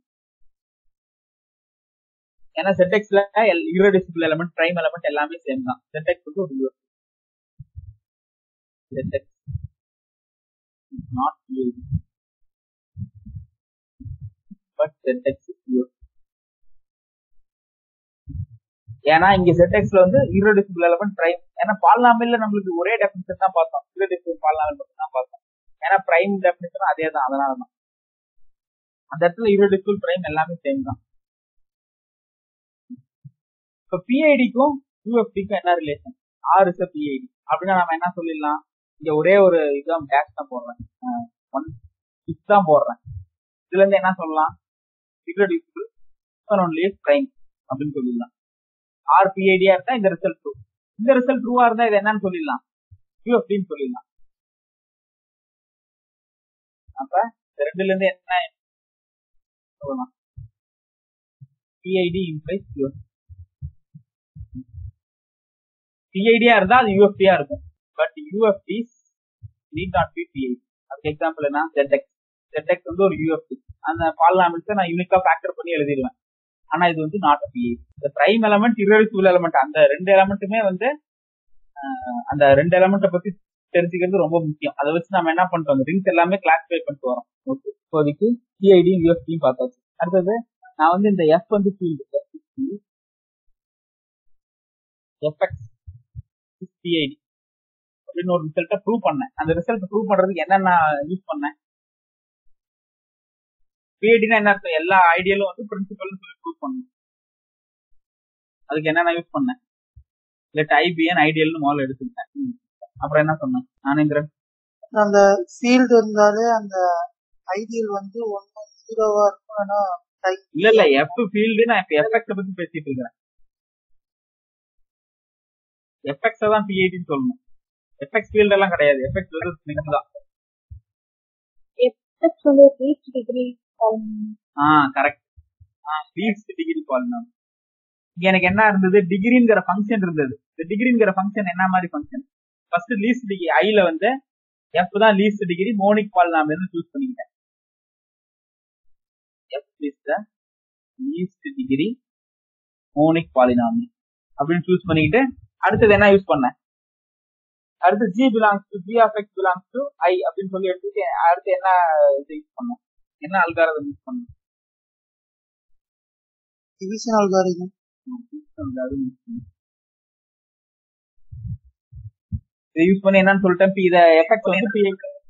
ஏன்னா ZXல irreducible எலமெண்ட் பிரைம் எலமெண்ட் எல்லாமே சேம் தான். ZX வந்து ஒரு UFD. ZX is not P I D but ZX is U F D. ஏன்னா இங்க ZXல வந்து irreducible element prime. ஏன்னா பாலினாமியல்ல நம்மளுக்கு ஒரே டெஃபினிஷன் தான் பார்த்தோம், irreducible பாலினாமியல் மட்டும் தான் பார்த்தோம். ஏன்னா பிரைம் டெஃபினிஷன் அதே தான், அதனால தான் அந்த இடத்துல irreducible prime எல்லாமே சேம் தான். இப்ப பிஐடிக்கும் யூஎஃப்டிக்கும் என்ன ரிலேஷன், ஆர் இஸ் பிஐடி அப்படின்னா நம்ம என்ன சொல்லிடலாம், இங்க ஒரே ஒரு இதுதான் டேஷ் தான் போடுறேன், ஒன் சிக்ஸ் தான் போடுறேன். இதுல இருந்து என்ன சொல்லலாம், irreducible only prime அப்படின்னு சொல்லிடலாம். ஆர் பிஐடியா இருந்தா இந்த ரிசல்ட் ட்ரூ, இந்த ரிசல்ட் ட்ரூவா இருந்தா இது என்னன்னு சொல்லிடலாம், யூஎஃப்டின்னு சொல்லிடலாம். அப்ப இந்த ரெண்டுல இருந்து என்ன சொல்லலாம், பிஐடி இம்ப்ளைஸ் யூஎஃப்டி. பிஐடியா இருந்தா அது யூஎஃப்டியா இருக்கும், but UFD need not be PID. அதுக்கு எக்ஸாம்பிள் என்ன, ZX. ZX வந்து ஒரு யூஎஃப்டி. அந்த பாலினாமியல்ஸை நான் யூனிக்கா ஃபேக்டர் பண்ணி எழுதிடுவேன். ஆனா இது வந்து நாட் பிஐடி. இந்த பிரைம் எலமெண்ட் irreducible எலமெண்ட் அந்த ரெண்டு எலமெண்ட்டுமே வந்து அந்த ரெண்டு எலமெண்ட்டை பத்தி தெரிஞ்சுக்கிறது ரொம்ப முக்கியம். அதை வச்சு நம்ம என்ன பண்ணிட்டோம், அந்த ரிங்ஸ் எல்லாமே கிளாசிஃபை பண்ணிட்டு வரோம். ஓகே, இப்போதைக்கு பிஐடி யூஎஃப்டியும் பார்த்தாச்சு. அடுத்தது நான் வந்து இந்த எஃப் வந்து ஃபீல்டு எஃப்எக்ஸ் பிஐடி அப்படின்னு ஒரு ரிசல்ட்டை ப்ரூவ் பண்ணேன். அந்த ரிசல்ட் ப்ரூவ் பண்றதுக்கு என்னென்ன யூஸ் பண்ணேன், பிஐடினா என்ன அர்த்தம், எல்லா ஐடியலும் வந்து பிரின்சிபல் சொல்லி ப்ரூவ் பண்ணணும். அதுக்கு என்னென்ன யூஸ் பண்ணேன், லெட் ஐபிஎன் ஐடியல்னு முதல்ல எடுத்துக்கிட்டேன். அப்புறம் என்ன சொன்னேன் ஞானேந்திரன்? அந்த ஃபீல்டு இருந்தாலே அந்த ஐடியல் வந்து ஒன்னு ஜீரோவா இருக்கும். ஆனா இல்ல இல்ல எஃப் ஃபீல்டு நான் இப்ப எஃப்எக்ஸ் பத்தி பேசிட்டு இருக்கிறேன். எஃப்எக்ஸ் தான் பி எயிட்டின்னு சொல்லணும். எஃப்எக்ஸ் ஃபீல்ட் எல்லாம் கிடையாது. எஃப்எக்ஸ் வந்து ஸ்ட்ரிங் தான். எஃப்எக்ஸ் வந்து லீஸ்ட் டிகிரி பாலினாமியல். ஆ கரெக்ட். ஆ லீஸ்ட் டிகிரி பாலினாமியல். இங்க எனக்கு என்ன இருந்தது, டிகிரிங்கிற ஃபங்க்ஷன் இருந்தது. இந்த டிகிரிங்கிற ஃபங்க்ஷன் என்ன மாதிரி ஃபங்க்ஷன்? ஃபர்ஸ்ட் லீஸ்ட் டிகிரி ஐல வந்து எஃப் தான் லீஸ்ட் டிகிரி மோனிக் பாலினாமியல்னு சூஸ் பண்ணிக்கிட்டேன். F is the least degree monic polynomial அப்படின்னு சூஸ் பண்ணிக்கிட்டு அடுத்தது என்ன யூஸ் பண்ணேன், அடுத்து G belongs to G of X belongs to I அப்படின்னு சொல்லி எடுத்துட்டு அடுத்து என்ன இது யூஸ் பண்ணேன், என்ன அல்காரிதம் யூஸ் பண்ணேன்? Division algorithm. இதை யூஸ் பண்ணி என்னன்னு சொல்லிட்டேன், இத எஃபெக்ட் வந்து பி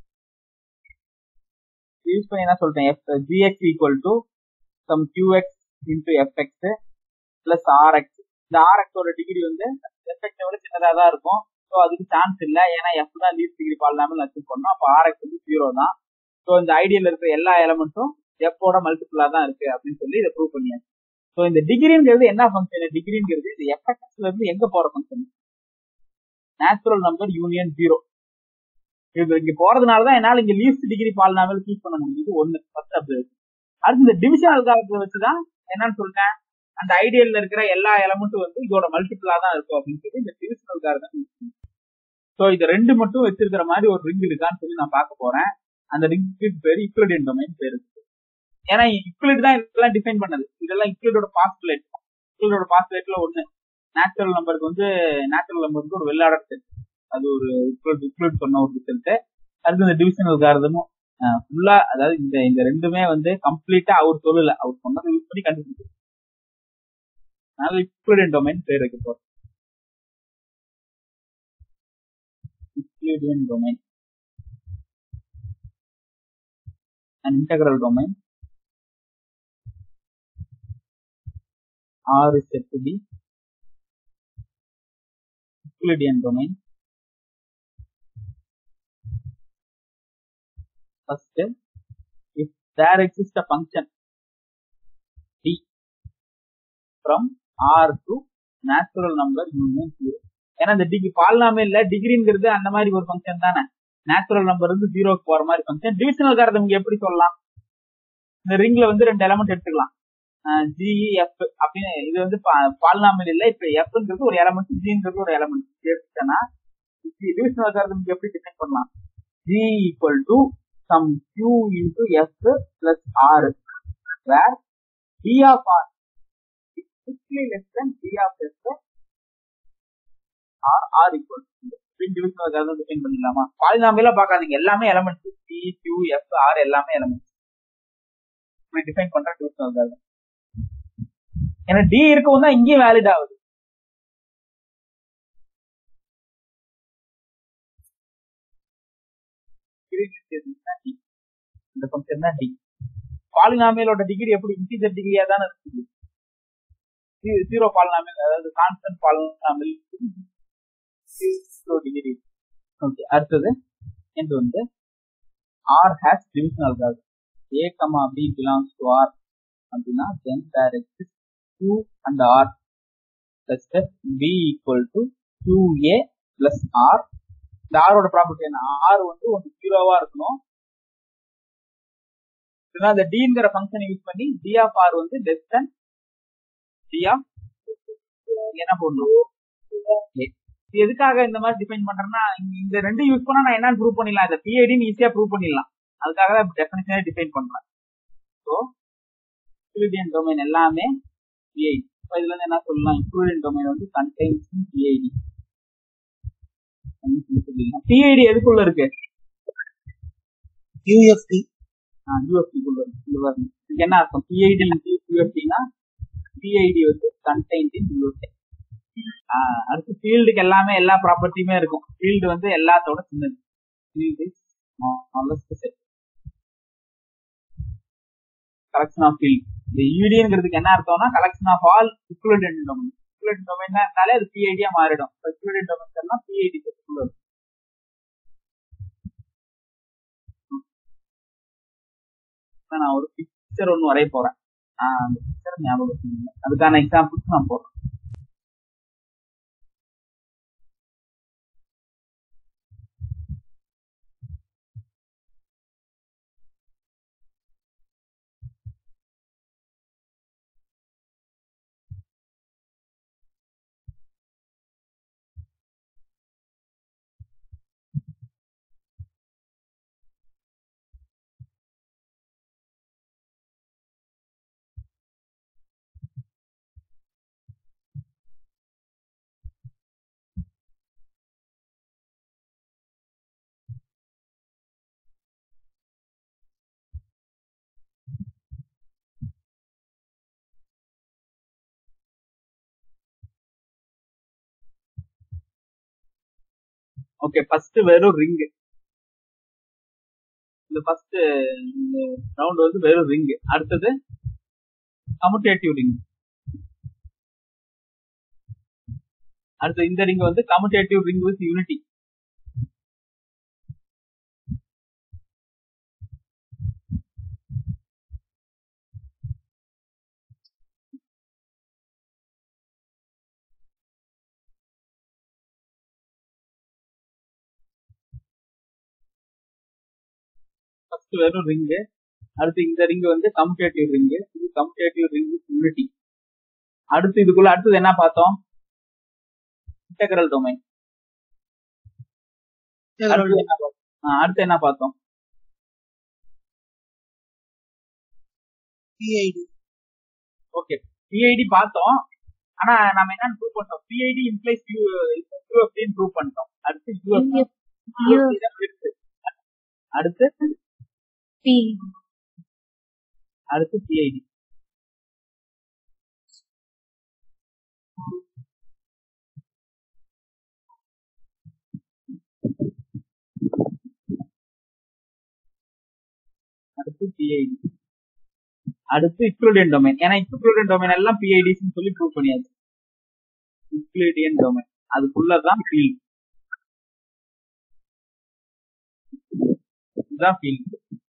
யூஸ் பண்ணி என்ன சொல்லிட்டேன், F GX equal to some QX into FX plus RX. இந்த ஆர்எக்ஸோட டிகிரி வந்து எஃபெக்ட் விட சின்னதா தான் இருக்கும். ஸோ அதுக்கு சான்ஸ் இல்லை, ஏன்னா எஃப் தான் லீஸ்ட் டிகிரி பாலினாமியல் அச்சீவ் பண்ணோம். அப்போ ஆர்எக்ஸ் வந்து ஜீரோ தான். ஸோ இந்த ஐடியல் இருக்கிற எல்லா எலமெண்ட்டும் எஃபோட மல்டிபிளா தான் இருக்கு அப்படின்னு சொல்லி இதை ப்ரூவ் பண்ணியாச்சு. ஸோ இந்த டிகிரிங்கிறது என்ன ஃபங்க்ஷன்? டிகிரிங்கிறது இந்த எஃப்எக்ஸ்ல இருந்து எங்க போற function? Natural number union zero. இது இங்க போறதுனாலதான் என்னால இங்க லீஸ்ட் டிகிரி பாலினாமியல் சூஸ் பண்ண முடியுது. ஒன்னு ஃபர்ஸ்ட் அப்சர்வேஷன். அடுத்து இந்த டிவிஷன் அல்காரிதத்தை வச்சுதான் என்னன்னு சொல்லிட்டேன், அந்த ஐடியல்ல இருக்கிற எல்லா எலமெண்ட்டும் வந்து இதோட மல்டிபிளா தான் இருக்கும் அப்படின்னு சொல்லி இந்த டிவிஷன் அல்காரிதம் யூஸ் பண்ணேன். ஸோ இது ரெண்டு மட்டும் வச்சிருக்கிற மாதிரி ஒரு ரிங் இருக்கான்னு சொல்லி நான் பார்க்க போறேன். அந்த ரிங்க்கு பேரு யூக்ளிடியன் டொமைன் பேரு. ஏன்னா யூக்ளிட் தான் இதெல்லாம் டிஃபைன் பண்ணது. இதெல்லாம் யூக்ளிடோட பாஸ்டுலேட். யூக்ளிடோட பாஸ்டுலேட்ல ஒண்ணு நேச்சுரல் நம்பருக்கு வந்து நேச்சுரல் நம்பருக்கு ஒரு வெள்ளாடர் செட். அது ஒரு யூக்ளிட் சொன்ன ஒரு ரிசல்ட். அடுத்து இந்த டிவிஷன் அல்காரிதமும் ஃபுல்லா, அதாவது இந்த இந்த ரெண்டுமே வந்து கம்ப்ளீட்டா அவர் சொல்லல, அவர் சொன்னதை யூஸ் பண்ணி கண்டுபிடிச்சு. அதனால யூக்ளிடியன் டொமைன் பேர் வைக்க போறோம். Euclidean domain, an integral domain. R is said to be Euclidean domain. First, if there exists a function d from R to natural number union zero. ஏன்னா இந்த டிகிரி பாலினாமியல்ல டிகிரிங்கிறது அந்த மாதிரி ஒரு ஃபங்க்ஷன் தானே, நேச்சுரல் நம்பர் வந்து ஜீரோக்கு போற மாதிரி ஃபங்க்ஷன். டிவிஷன் அல்காரிதம் இங்க எப்படி சொல்லலாம், இந்த ரிங்ல வந்து ரெண்டு எலமெண்ட் எடுத்துக்கலாம், ஜி எஃப் அப்படின்னு. இது வந்து பாலினாமியல் இல்ல, இப்ப எஃப்ங்கிறது ஒரு எலமெண்ட், ஜிங்கிறது ஒரு எலமெண்ட் எடுத்துட்டேன்னா டிவிஷன் அல்காரிதம் எப்படி டிஃபைன் பண்ணலாம், G equal to some Q into F plus R where D of R is strictly less then D of F R R equal to division algorithm define பண்ணிடலாமா? பாலினாமியலா பார்க்காதீங்க, எல்லாமே elements, D Q F R எல்லாமே elements. இப்படி define பண்ற division algorithm. ஏன்னா D இருக்கவும் தான் இங்கேயும் வேலிட் ஆகுது. இந்த ஃபங்க்ஷன் தான் டி. பாலினாமியலோட டிகிரி எப்படி இன்டிஜர் டிகிரியா தானே இருக்குது. ஜீரோ பாலினாமியல், அதாவது கான்ஸ்டன்ட் பாலினாமியல் டிகிரி. ஓகே, அடுத்தது இது வந்து R has division algorithm. A, B belongs to R அப்படின்னா then there exists Q and R such that B equal to Q A plus R. இந்த R ஓட property என்ன, R வந்து ஒன்று ஜீரோவா இருக்கணும். இந்த Dங்கிற ஃபங்க்ஷனை யூஸ் பண்ணி D of R வந்து less than D of என்ன போடணும். எதுக்காக இந்த மாதிரி டிஃபைன் பண்றேன்னா, இந்த ரெண்டு யூஸ் பண்ணா நான் என்ன ப்ரூவ் பண்ணிடலாம், இந்த பிஐடின்னு ஈஸியா ப்ரூவ் பண்ணிடலாம். அதுக்காக தான் டெஃபினிஷனே டிஃபைன் பண்றேன். ஸோ யூக்ளிடியன் டொமைன் எல்லாமே பிஐடி. இப்போ இதுல இருந்து என்ன சொல்லலாம், யூக்ளிடியன் டொமைன் வந்து கண்டெய்ன்ஸ் பிஐடி. பிஐடி எதுக்குள்ள இருக்கு, யூஎஃப்டி. யூஎஃப்டி குள்ள இருக்கு. இதுக்கு என்ன அர்த்தம், பிஐடி இன்டு யூஎஃப்டினா பிஐடி வந்து கண்டெய்ன்ட் இன் யூஎஃப்டி. அடுத்து ஃபீல்டுக்கு எல்லாமே எல்லா ப்ராப்பர்ட்டியுமே இருக்கும். ஃபீல்டு வந்து எல்லாத்தோட சின்னது. Collection of field. இந்த யூடிங்கிறதுக்கு என்ன அர்த்தம்னா collection of all equivalent domain. Circulating domain இருந்தாலே அது பிஐடியா மாறிடும். சர்க்குலேட்டிங் டொமைன்ஸ் எல்லாம் பிஐடி செட்டுக்குள்ள இருக்கும். நான் ஒரு பிக்சர் ஒன்று வரைய போறேன். அந்த பிக்சர் ஞாபகம், அதுக்கான எக்ஸாம்பிள்ஸ் நான் போடுறேன். ஓகே, ஃபர்ஸ்ட் வெறும் ரிங். இந்த ஃபர்ஸ்ட் ரவுண்ட் வந்து வெறும் ரிங். அடுத்தது கம்யூட்டேட்டிவ் ரிங். அடுத்து இந்த ரிங் வந்து commutative ring with unity. First வெறும் ரிங். அடுத்து இந்த ரிங் வந்து கம்யூட்டேட்டிவ் ரிங். இது கம்யூட்டேட்டிவ் ரிங் வித் யூனிட்டி. அடுத்து இதுக்குள்ள அடுத்தது என்ன பார்த்தோம்? Integral domain. அடுத்து என்ன பார்த்தோம்? பிஐடி. ஓகே, பிஐடி பார்த்தோம். ஆனா நம்ம என்ன ப்ரூவ் பண்ணோம்? பிஐடி இம்ப்ளைஸ் யூஎஃப்டி ப்ரூவ் பண்ணிட்டோம். அடுத்து யூஎஃப்டி. அடுத்து பி அடுத்து பிஐடி. அடுத்து பிஐடி. அடுத்து யூக்ளிடியன் டொமைன். ஏன்னா யூக்ளிடியன் டொமைன் எல்லாம் பிஐடிஸ் சொல்லி ப்ரூவ் பண்ணியாச்சு. யூக்ளிடியன் டொமைன் அதுக்குள்ளதான் ஃபீல்ட். இதுதான் ஃபீல்ட்.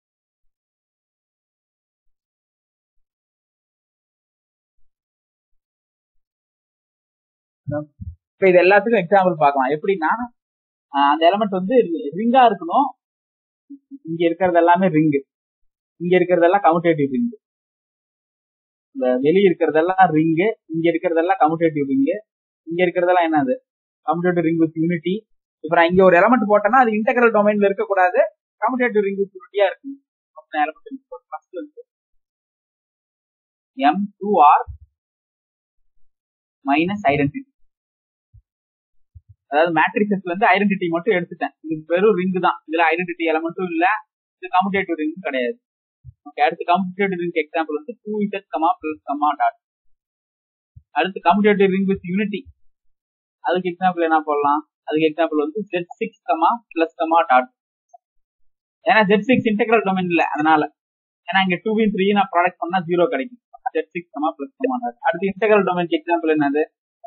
இப்ப இது எல்லாத்துக்கும் எக்ஸாம்பிள் பார்க்கலாம். எப்படின்னா, அந்த எலமெண்ட் வந்து ரிங்கா இருக்கணும். இங்க இருக்கிறது எல்லாமே ரிங்கு, இங்க இருக்கிறதெல்லாம் கம்யூட்டேட்டிவ் ரிங்கு. இந்த வெளியே இருக்கிறதெல்லாம் ரிங்கு, இங்க இருக்கிறதெல்லாம் கம்யூட்டேட்டிவ் ரிங்கு. இங்க இருக்கிறதெல்லாம் என்னது? Commutative ring with unity. இப்ப நான் இங்க ஒரு எலமெண்ட் போட்டேன்னா அது இன்டெக்ரல் டொமைன்ல இருக்கக்கூடாது, கம்யூட்டேட்டிவ் ரிங் வித் யூனிட்டியா இருக்கும். M two R minus identity. அதாவது மேட்ரிக்ஸ்ல இருந்து ஐடென்டிட்டி மட்டும் எடுத்துட்டேன். இது வெறும் ரிங் தான், இதுல ஐடென்டிட்டி எலமெண்ட்டும் இல்ல, இது கம்யூட்டேட்டிவ் ரிங் கிடையாது. ஓகே, அடுத்து கம்யூட்டேட்டிவ் ரிங் எக்ஸாம்பிள் வந்து two Z comma plus comma dot. அடுத்து கம்யூட்டேட்டிவ் ரிங் வித் யூனிட்டி, அதுக்கு எக்ஸாம்பிள் என்ன போடலாம்? அதுக்கு எக்ஸாம்பிள் வந்து Z six comma plus comma dot. ஏன்னா ஜெட் சிக்ஸ் இன்டெக்ரல் டொமைன் இல்ல, அதனால. ஏன்னா இங்க டூ இன் த்ரீ நான் ப்ராடக்ட் பண்ணா ஜீரோ கிடைக்கும். Z six comma plus comma dot. அடுத்து இன்டெக்ரல் டொமைனுக்கு எக்ஸாம்பிள் என்னது?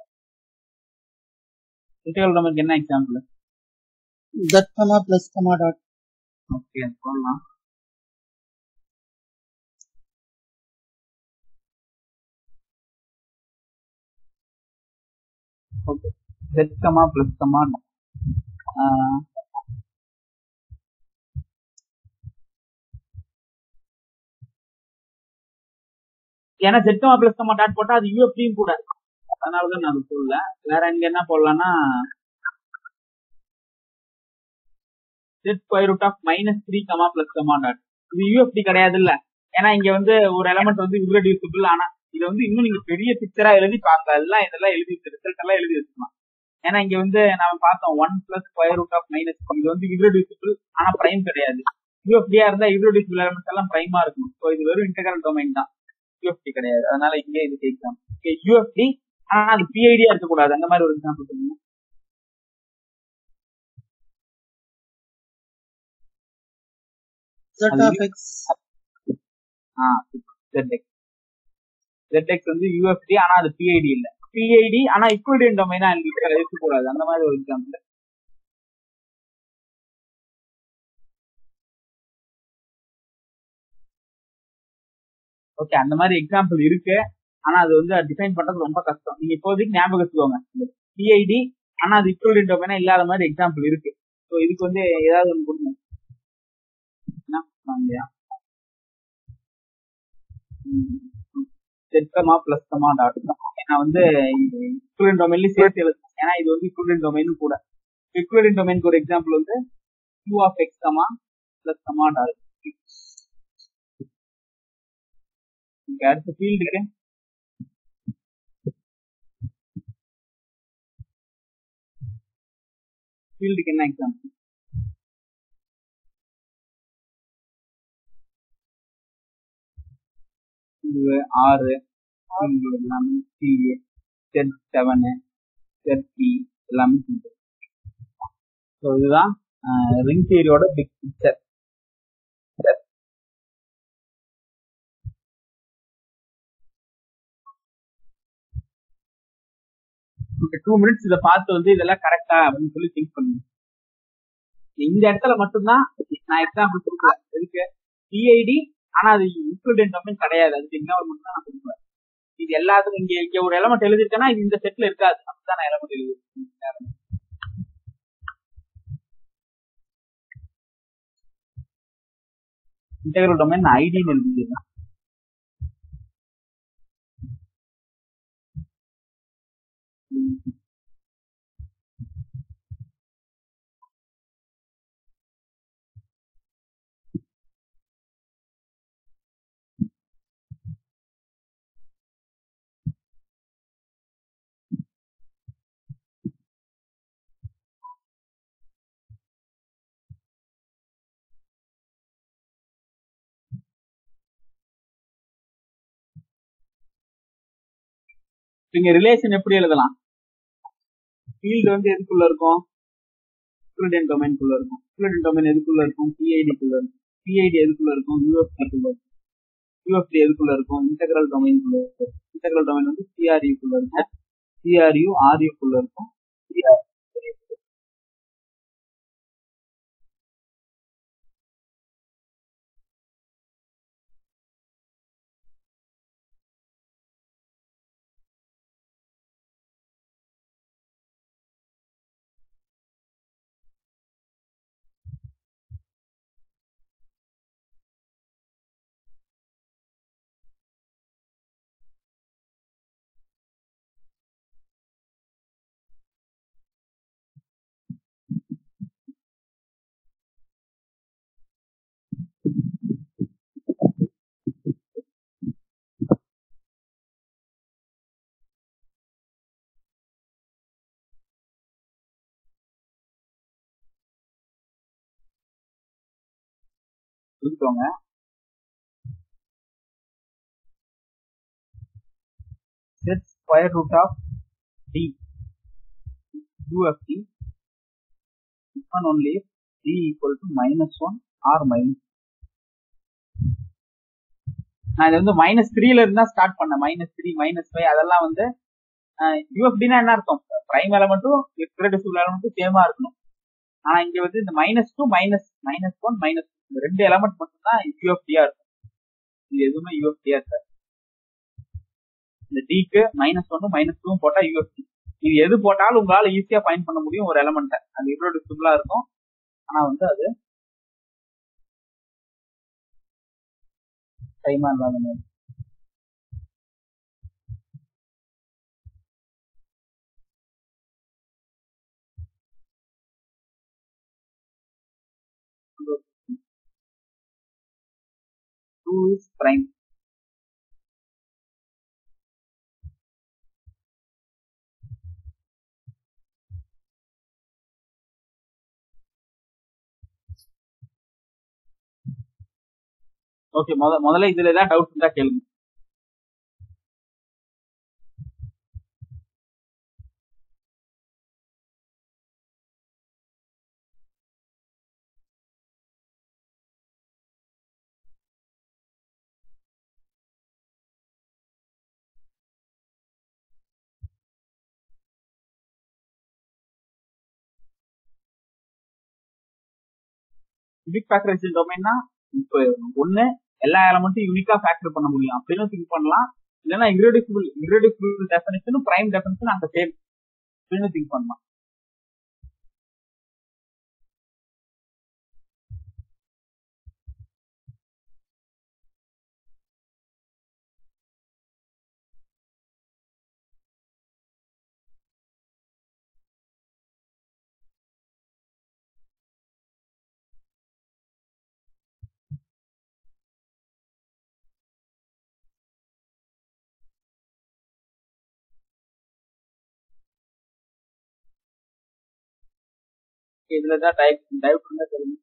இன்டெக்ரல் டொமைனுக்கு என்ன example? z comma plus comma dot. Okay, சொல்லலாம். Okay, z comma plus comma dot. ஏன்னா z comma plus comma dot போட்டா அது யூஎஃப்டியும் கூட, அதனாலதான் நான் சொல்லல. வேற இங்க என்ன போடலாம்னா z square root of minus three comma plus comma dot. இது யூஎஃப்டி கிடையாது இல்ல, ஏன்னா இங்க வந்து ஒரு எலமெண்ட் வந்து irreducible. ஆனா இது வந்து இன்னும் நீங்க பெரிய பிக்சரா எழுதி பாங்க, எல்லாம் இதெல்லாம் எழுதி ரிசல்ட் எல்லாம் எழுதி வச்சுக்கலாம். ஏன்னா இங்க வந்து நம்ம பார்த்தோம் one plus square root of minus, இது வந்து irreducible ஆனா பிரைம் கிடையாது. யூஎஃப்டியா இருந்தா irreducible எலமெண்ட்ஸ் எல்லாம் பிரைமா இருக்கும். ஸோ இது வெறும் இன்டெக்ரல் டொமைன் தான், யூஎஃப்டி கிடையாது. அதனால இங்கே இது கேட்கலாம் யூஎஃப்டி, ஆனா அது பிஐடியா இருக்கக்கூடாது. அந்த மாதிரி ஒரு எக்ஸாம்பிள் சொல்லுங்க. Z of x. ஆ zx. zx வந்து யூஎஃப்டி, ஆனா அது பிஐடி இல்ல. பிஐடி ஆனா ஈக்குவலியன்ட் டொமைனா இருக்கக்கூடாது, அந்த மாதிரி ஒரு எக்ஸாம்பிள். ஓகே, அந்த மாதிரி எக்ஸாம்பிள் இருக்கு. ஆனா அது வந்து டிஃபைன் பண்றது ரொம்ப கஷ்டம். நீங்க இப்போதைக்கு ஞாபகம் வச்சுக்கோங்க, பிஐடி ஆனா அது ஈக்குவலியன்ட் டொமைனா இல்லாத மாதிரி எக்ஸாம்பிள் இருக்கு. ஸோ இதுக்கு வந்து ஏதாவது ஒன்று கொடுங்க. செட்கமா பிளஸ் கமா டாட் நான் வந்து ஈக்குவலியன்ட் டொமைன்லயும் சேர்த்து எழுதுறேன், ஏன்னா இது வந்து ஈக்குவலியன்ட் டொமைனும் கூட. ஈக்குவலியன்ட் டொமைனுக்கு ஒரு எக்ஸாம்பிள் வந்து q of X comma plus comma dot. அடுத்த ஃபீல்டுக்கு ஃபீல்டுக்கு என்ன எக்ஸாம்பிள்? இது ஆறு எல்லாமே CA set seven set P எல்லாமே. ஸோ இதுதான் ரிங் தியரியோட பிக் பிக்சர். டூ மினிட்ஸ் இதை பார்த்து வந்து இதெல்லாம் கரெக்டா அப்படின்னு சொல்லி திங்க் பண்ணுங்க. இந்த இடத்துல மட்டும்தான் நான் எக்ஸாம்பிள் கொடுக்குறேன். எதுக்கு? பிஐடி ஆனா அது ஈக்குவலியன்ட் டொமைன் கிடையாது, அதுக்கு எக்ஸாம்பிள் மட்டும் தான் நான் கொடுக்குறேன். இது எல்லாத்துக்கும் இங்க இங்க ஒரு எலமெண்ட் எழுதிருக்கேன்னா இது இந்த செட்ல இருக்காது, அப்படிதான் நான் எலமெண்ட் எழுதிருக்கேன். இன்டெகிரல் டொமைன் ஐடின்னு எழுதிருக்கேன். இங்க ரிலேஷன் எப்படி எழுதலாம்? ஃபீல்டு வந்து எதுக்குள்ள இருக்கும்? ஈக்குவலியன்ட் டொமைனுக்குள்ள இருக்கும். ஈக்குவலியன்ட் டொமைன் எதுக்குள்ள இருக்கும்? பிஐடிக்குள்ள இருக்கும். பிஐடி எதுக்குள்ள இருக்கும்? யூஎஃப்டிக்குள்ள இருக்கும். யூஎஃப்டி எதுக்குள்ள இருக்கும்? இன்டெகிரல் டொமைனுக்குள்ள இருக்கும். இன்டெகிரல் டொமைன் வந்து சிஆர்யூக்குள்ள இருக்கும். சிஆர்யூ ஆர்யூக்குள்ள இருக்கும். சிஆர் எழுதிக்கோங்க. set square root of d ufd one only if d equal to minus one or minus. நான் இது வந்து மைனஸ் த்ரீல இருந்தா ஸ்டார்ட் பண்ணேன். மைனஸ் த்ரீ மைனஸ் ஃபைவ் அதெல்லாம் வந்து யூஎஃப்டினா என்ன அர்த்தம்? பிரைம் எலமெண்ட்டும் இர்ரெடியூசிபிள் எலமெண்ட்டும் சேமா இருக்கணும். ஆனா இங்க வந்து இந்த minus two minus minus one minus ரெண்டு எலமெண்ட் மட்டும் தான் யூஎஃப்டியா இருக்கும். இது எதுவுமே யூஎஃப்டியா இருக்காது. இந்த டிக்கு மைனஸ் ஒன்னு மைனஸ் டூ போட்டா யூஎஃப்டி. இது எது போட்டாலும் உங்களால ஈஸியா ஃபைண்ட் பண்ண முடியும் ஒரு எலமெண்ட்டை. அது இர்ரெடியூசிபிளா இருக்கும். ஆனா வந்து அது டைமா இல்லாத two is prime. ஓகே, முத முதல்ல இதுல ஏதாவது டவுட் இருந்தா கேளுங்க. யூனிக் ஃபேக்டரைசேஷன் டொமைன்னா இப்போ ஒண்ணு எல்லா எலமெண்ட்டும் யூனிக்கா ஃபேக்டர் பண்ண முடியும் அப்படின்னு திங்க் பண்ணலாம். இல்லைன்னா இர்ரெடியூசிபிள் இர்ரெடியூசிபிள் டெஃபினிஷனும் பிரைம் டெஃபினிஷனும் அங்க சேம் அப்படின்னு திங்க் பண்ணலாம். இதுலதான் டைப் டைப் பண்ண தெரியும்.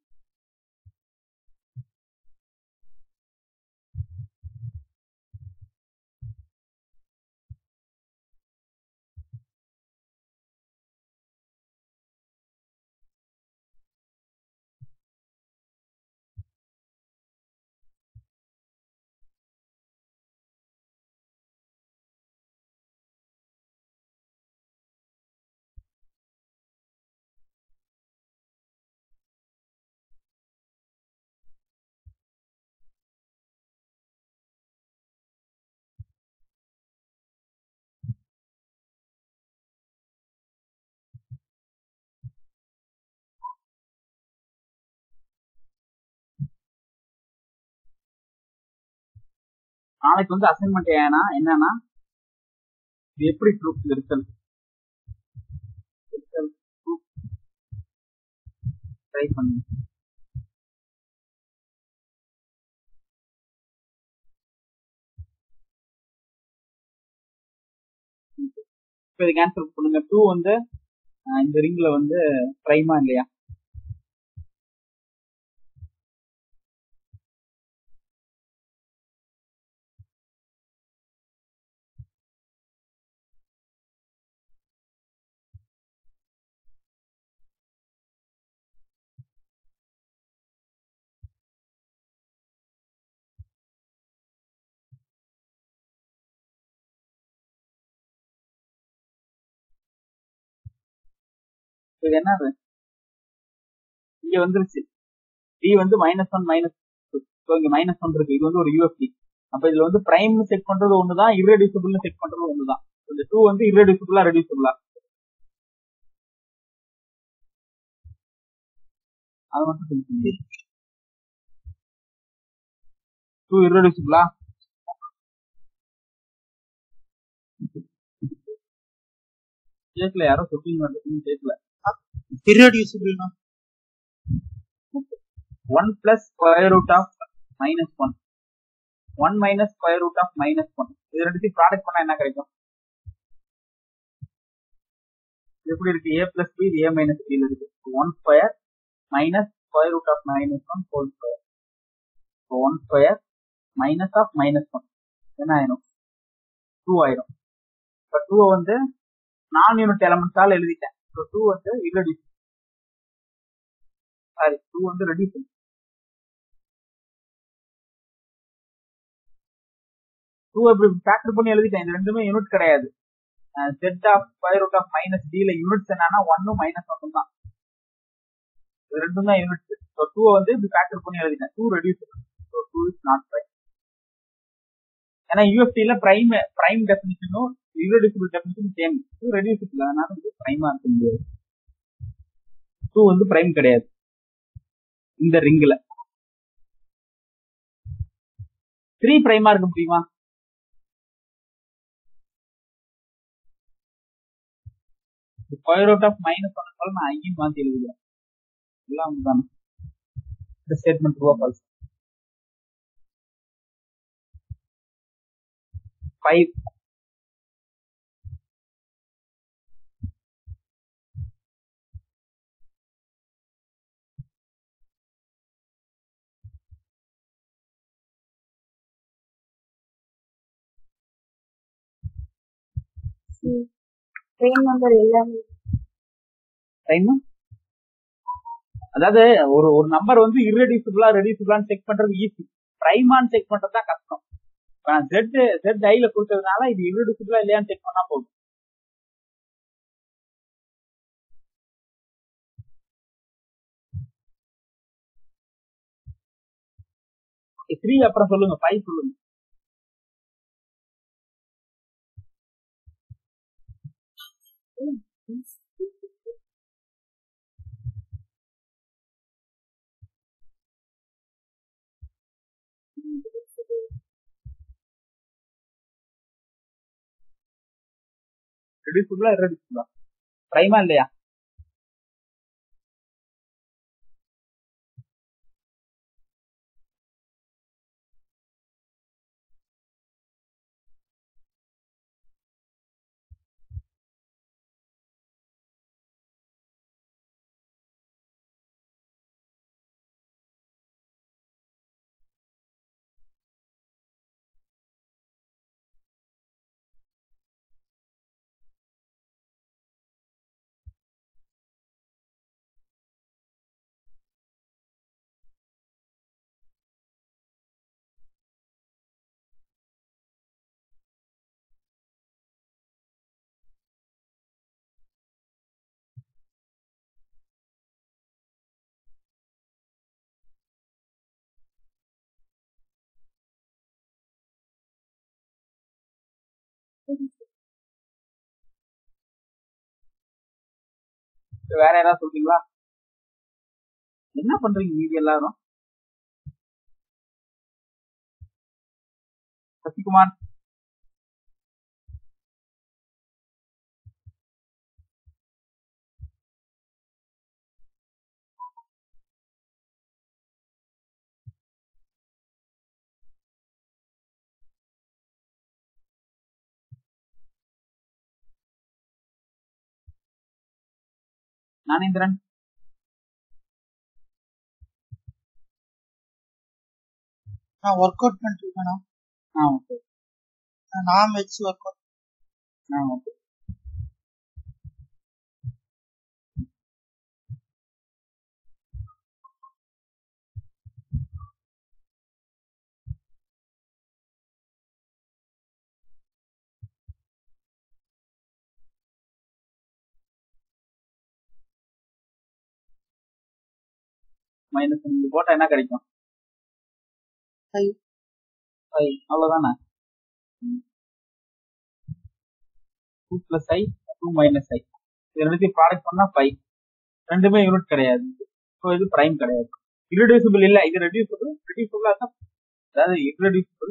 நாளைக்கு வந்து அசைன்மெண்ட் ஏன்னா என்னன்னா இது எப்படி ப்ரூஃப் ரிசல்ட் ட்ரை பண்ணி இப்போ இதுக்கு ஆன்சர் பண்ணுங்க. டூ வந்து இந்த ரிங்ல வந்து பிரைமா இல்லையா? இது என்னது இங்க வந்துருச்சு. டி வந்து மைனஸ் ஒன் மைனஸ் டூ இங்க மைனஸ் ஒன் இருக்கு. இது வந்து ஒரு யூஎஃப்டி. அப்ப இதுல வந்து பிரைம் செக் பண்றது ஒண்ணுதான், இர்ரெடியூசிபிள் செக் பண்றது ஒண்ணுதான். இந்த டூ வந்து இர்ரெடியூசிபிளா ரெடியூசிபிளா அது மட்டும் தெரிஞ்சுங்க. டூ இர்ரெடியூசிபிளா கேட்கல, யாரோ சொல்லிங்க வந்து கேட்கல. இர்ரெடியூசிபிள்னா one plus square root of minus one one minus square root of minus one இது ரெண்டுத்தையும் ப்ராடக்ட் பண்ணா என்ன கிடைக்கும்? எப்படி இருக்கு? A plus B A minus B இருக்கு. One square minus square root of minus one whole square. One square minus of minus one என்ன ஆயிரும்? டூ ஆயிரும். இப்போ டூ வந்து நான் யூனிட் எலமெண்ட்ஸால எழுதிட்டேன். ஸோ டூ வந்து இர்ரெடியூசிபிள் சாரி டூ வந்து ரெடியூசிபிள். டூ எப்படி ஃபேக்டர் பண்ணி எழுதிட்டேன். இது ரெண்டுமே யூனிட் கிடையாது. Set of square root of minus டில யூனிட்ஸ் என்னன்னா ஒன்னும் மைனஸ் ஒன்னும் தான். இது ரெண்டும் தான் யூனிட்ஸ். ஸோ டூ வந்து இப்படி ஃபேக்டர் பண்ணி எழுதிட்டேன். Two reducible. So two is not prime. ஏன்னா யூஎஃப்டில பிரைம் பிரைம் டெஃபினிஷனும் இர்ரெடியூசிபிள் டெஃபினிஷனும் சேம். டூ ரெடியூசிபிள், அதனால இது பிரைமா இருக்க முடியாது. டூ வந்து பிரைம் கிடையாது இந்த ரிங்ல. த்ரீ பிரைமா இருக்க முடியுமா? Square root of minus one நான் ஐயும் மாத்தி எழுதுறேன். எல்லாம் தானே இந்த statement true or false? Five prime number எல்லாமே டைம். அதாவது ஒரு ஒரு நம்பர் வந்து இர்ரெடியூசிபிளா ரெடியூசிபிளான்னு செக் பண்றது ஈஸி. பிரைமான்னு செக் பண்றது தான் கஷ்டம். இப்ப நான் ஜெட் ஜெட் ஐல கொடுத்ததுனால இது இர்ரெடியூசிபிளா இல்லையான்னு செக் பண்ணா போதும். த்ரீ அப்புறம் சொல்லுங்க, ஃபைவ் சொல்லுங்க. ரெடியூசிபிளா இர்ரெடியூசிபிளா? பிரைமா இல்லையா? வேற யாராவது சொல்றீங்களா? என்ன பண்றீங்க மீதி எல்லாரும்? சசிகுமார், ஞானேந்திரன், நான் ஒர்க் அவுட் பண்ணிட்டு இருக்கேன். ஆ ஓகே. நான் வச்சு ஒர்க் அவுட். ஆ ஓகே. மைனஸ் ரெண்டு போட்டா என்ன கிடைக்கும்? ஃபைவ். ஃபைவ் அவ்வளவுதானே? Two plus I, two minus I, இது ரெண்டுத்தையும் ப்ராடக்ட் பண்ணா ஃபைவ். ரெண்டுமே யூனிட் கிடையாது. ஸோ இது பிரைம் கிடையாது. இர்ரெடியூசிபிள் இல்ல, இது ரெடியூசிபிள். ரெடியூசிபிளா தான், அதாவது இர்ரெடியூசிபிள்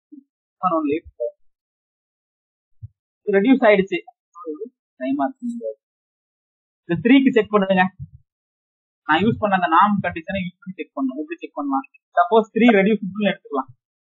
ரெடியூஸ் ஆயிடுச்சு. பிரைமா இருக்கு. இந்த த்ரீக்கு செக் பண்ணுங்க. நான் யூஸ் பண்ண அந்த நாம் கண்டிஷனை யூஸ் பண்ணி செக் பண்ணணும். எப்படி செக் பண்ணலாம்? சப்போஸ் த்ரீ ரெடியூசிபிள் எடுத்துக்கலாம்.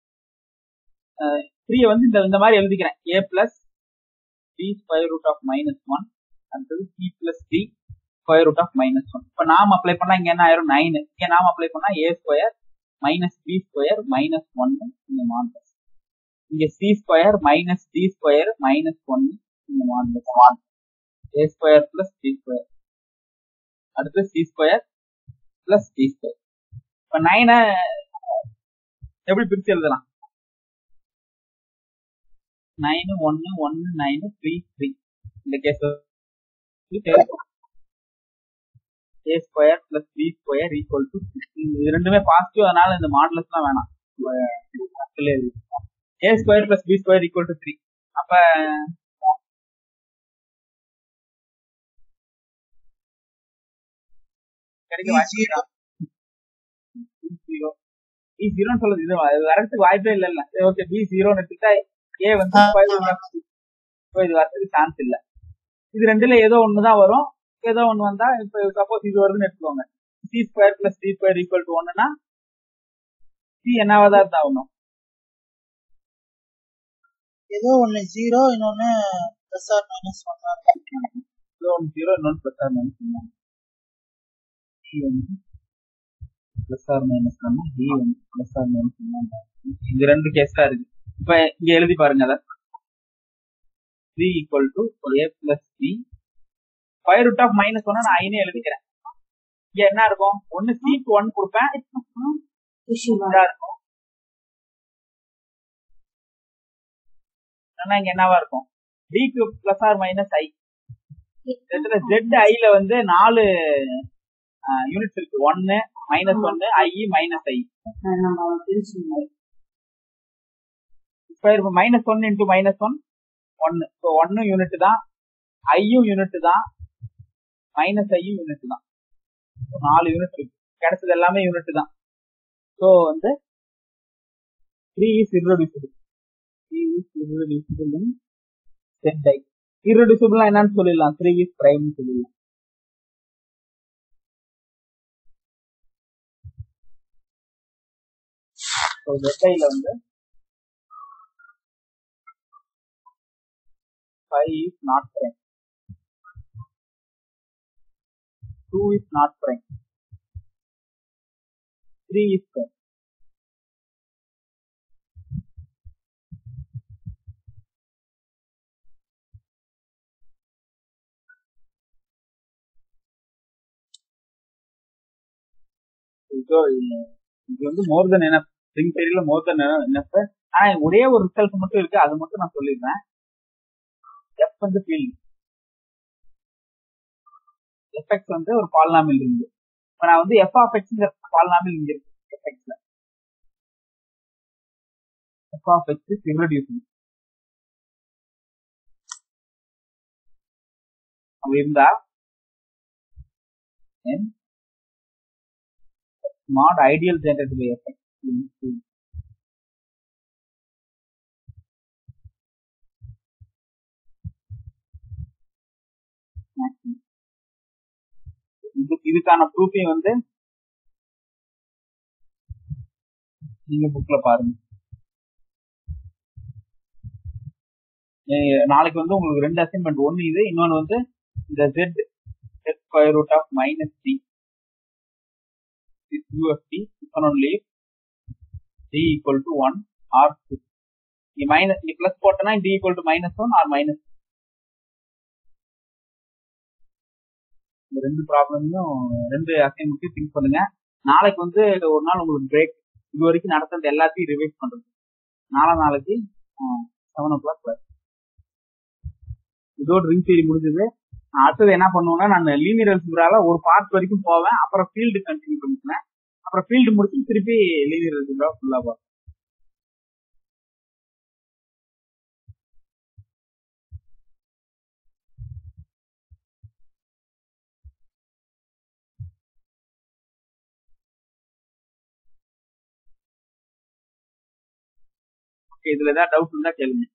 த்ரீ வந்து இந்த இந்த மாதிரி எழுதிக்கிறேன். A plus B square root of minus one, அடுத்தது C plus D square root of minus one. இப்போ நாம் அப்ளை பண்ணா இங்க என்ன ஆயிரும்? நைன். இங்க நாம் அப்ளை பண்ணா A square minus B square minus ஒன்னு இந்த மாடல். இங்க C square minus D square minus ஒன்னு இந்த மாடல். A square plus D square, அடுத்து C square plus D square. இப்ப நைன எப்படி பிரிச்சு எழுதலாம்? நைனு ஒன்னு ஒன்னு நைனு த்ரீ த்ரீ. இந்த case A square plus B square equal to இது ரெண்டுமே பாசிட்டிவ், அதனால இந்த மாடலஸ் எல்லாம் வேணாம். A square plus B square equal to three. அப்ப பி ஜீரோன்னு சொல்லுது. இது வரதுக்கு வாய்ப்பே இல்ல இல்ல. ஓகே, பி ஜீரோன்னு எடுத்துட்டா ஏ வந்து இது வரதுக்கு சான்ஸ் இல்ல. இது ரெண்டுல ஏதோ ஒண்ணுதான் வரும். ஏதோ ஒண்ணு வந்தா, இப்ப சப்போஸ் இது வருதுன்னு எடுத்துக்கோங்க. C square plus D square equal to ஒன்னுனா சி என்னவாதான் இருந்தா ஆகணும்? ஏதோ ஒன்னு ஜீரோ, இன்னொன்னு பிளஸ் ஆர் மைனஸ் ஒன். ஏதோ ஒன்னு ஜீரோ, இன்னொன்னு plus or minus one. C வந்து plus or minus one, D வந்து பிளஸ் ஆர் மைனஸ் ஒன். இது ரெண்டு கேஸ் தான் இருக்கு. இப்ப இங்க எழுதி பாருங்க. அத three equal to A plus D square root of minus ஒன்னு நான் ஐனே எழுதிக்கிறேன். இங்க என்ன இருக்கும்? ஒன்னு சிக்கு ஒன் கொடுப்பேன், இருக்கும். இங்க என்னவா இருக்கும்? டிக்கு பிளஸ் ஆர் மைனஸ் ஐ. இதுல ஜெட் ஐல வந்து நாலு யூனிட்ஸ் இருக்கு. ஒன்னு மைனஸ் ஒன்னு I minus I square minus one into minus one ஒன்னு. ஸோ ஒன்னு யூனிட் தான், ஐயும் யூனிட் தான், மைனஸ் ஐயும் யூனிட் தான். நாலு யூனிட் இருக்கு, கிடைச்சது எல்லாமே யூனிட் தான். ஸோ வந்து three is irreducible. Three is irreducible in Z I. irreducible என்னன்னு சொல்லிடலாம், த்ரீ இஸ் பிரைம் சொல்லிடலாம். ஸோ Z I ல வந்து five is not prime, two is not prime, three is prime. So இது வந்து மோர் தென் என்ன ரிங் தியரியில மோர் தென் என்ன. ஆனா ஒரே ஒரு ரிசல்ட் மட்டும் இருக்கு, அது மட்டும் நான் சொல்லிடுறேன். எஃப் வந்து ஃபீல்டு, எஃப்எக்ஸ் வந்து ஒரு பாலினாமியல் இருக்கு. இப்ப நான் வந்து எஃப் ஆஃப் எக்ஸ்ங்கிற பாலினாமியல் இங்க இருக்கு. எஃப்எக்ஸ்ல F of X is irreducible. அப்படி இருந்தா mod ideal generated by fx இதுக்கான ப்ரூஃபையும் வந்து நீங்க புக்ல பாருங்க. நாளைக்கு வந்து உங்களுக்கு ரெண்டு அசைன்மெண்ட், ஒன்னு இது, இன்னொன்னு வந்து இந்த z z square root of minus D U of t if and only d equal to one or two. நீ மைனஸ் நீ பிளஸ் போட்டனா d equal to minus one or minus. இந்த ரெண்டு ப்ராப்ளமையும் ரெண்டு அசைன்மெண்ட்டையும் திங்க் பண்ணுங்க. நாளைக்கு வந்து ஒரு நாள் உங்களுக்கு பிரேக். இது வரைக்கும் நடந்தது எல்லாத்தையும் ரிவைஸ் பண்றது. நாளை நாளைக்கு செவன் ஓ கிளாக் கிளாஸ். இதோட ரிங் தியரி முடிஞ்சது. அடுத்தது என்ன பண்ணுவோம்னா, நான் லீனியர் அல்ஜிப்ரால ஒரு பார்ட் வரைக்கும் போவேன், அப்புறம் ஃபீல்டு கண்டினியூ பண்ணிக்கிறேன், அப்புறம் ஃபீல்டு முடிச்சு திருப்பி லீனியர் அல்ஜிப்ரா ஃபுல்லா பார்ப்பேன். ஓகே, இதுல ஏதாவது டவுட் இருந்தா கேளுங்க.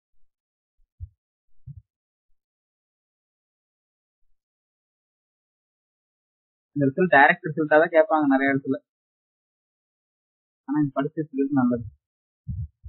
இந்த ரிசல்ட் டைரக்ட் ரிசல்ட்டா தான் கேட்பாங்க நிறைய இடத்துல. ஆனா படிச்சு நல்லது.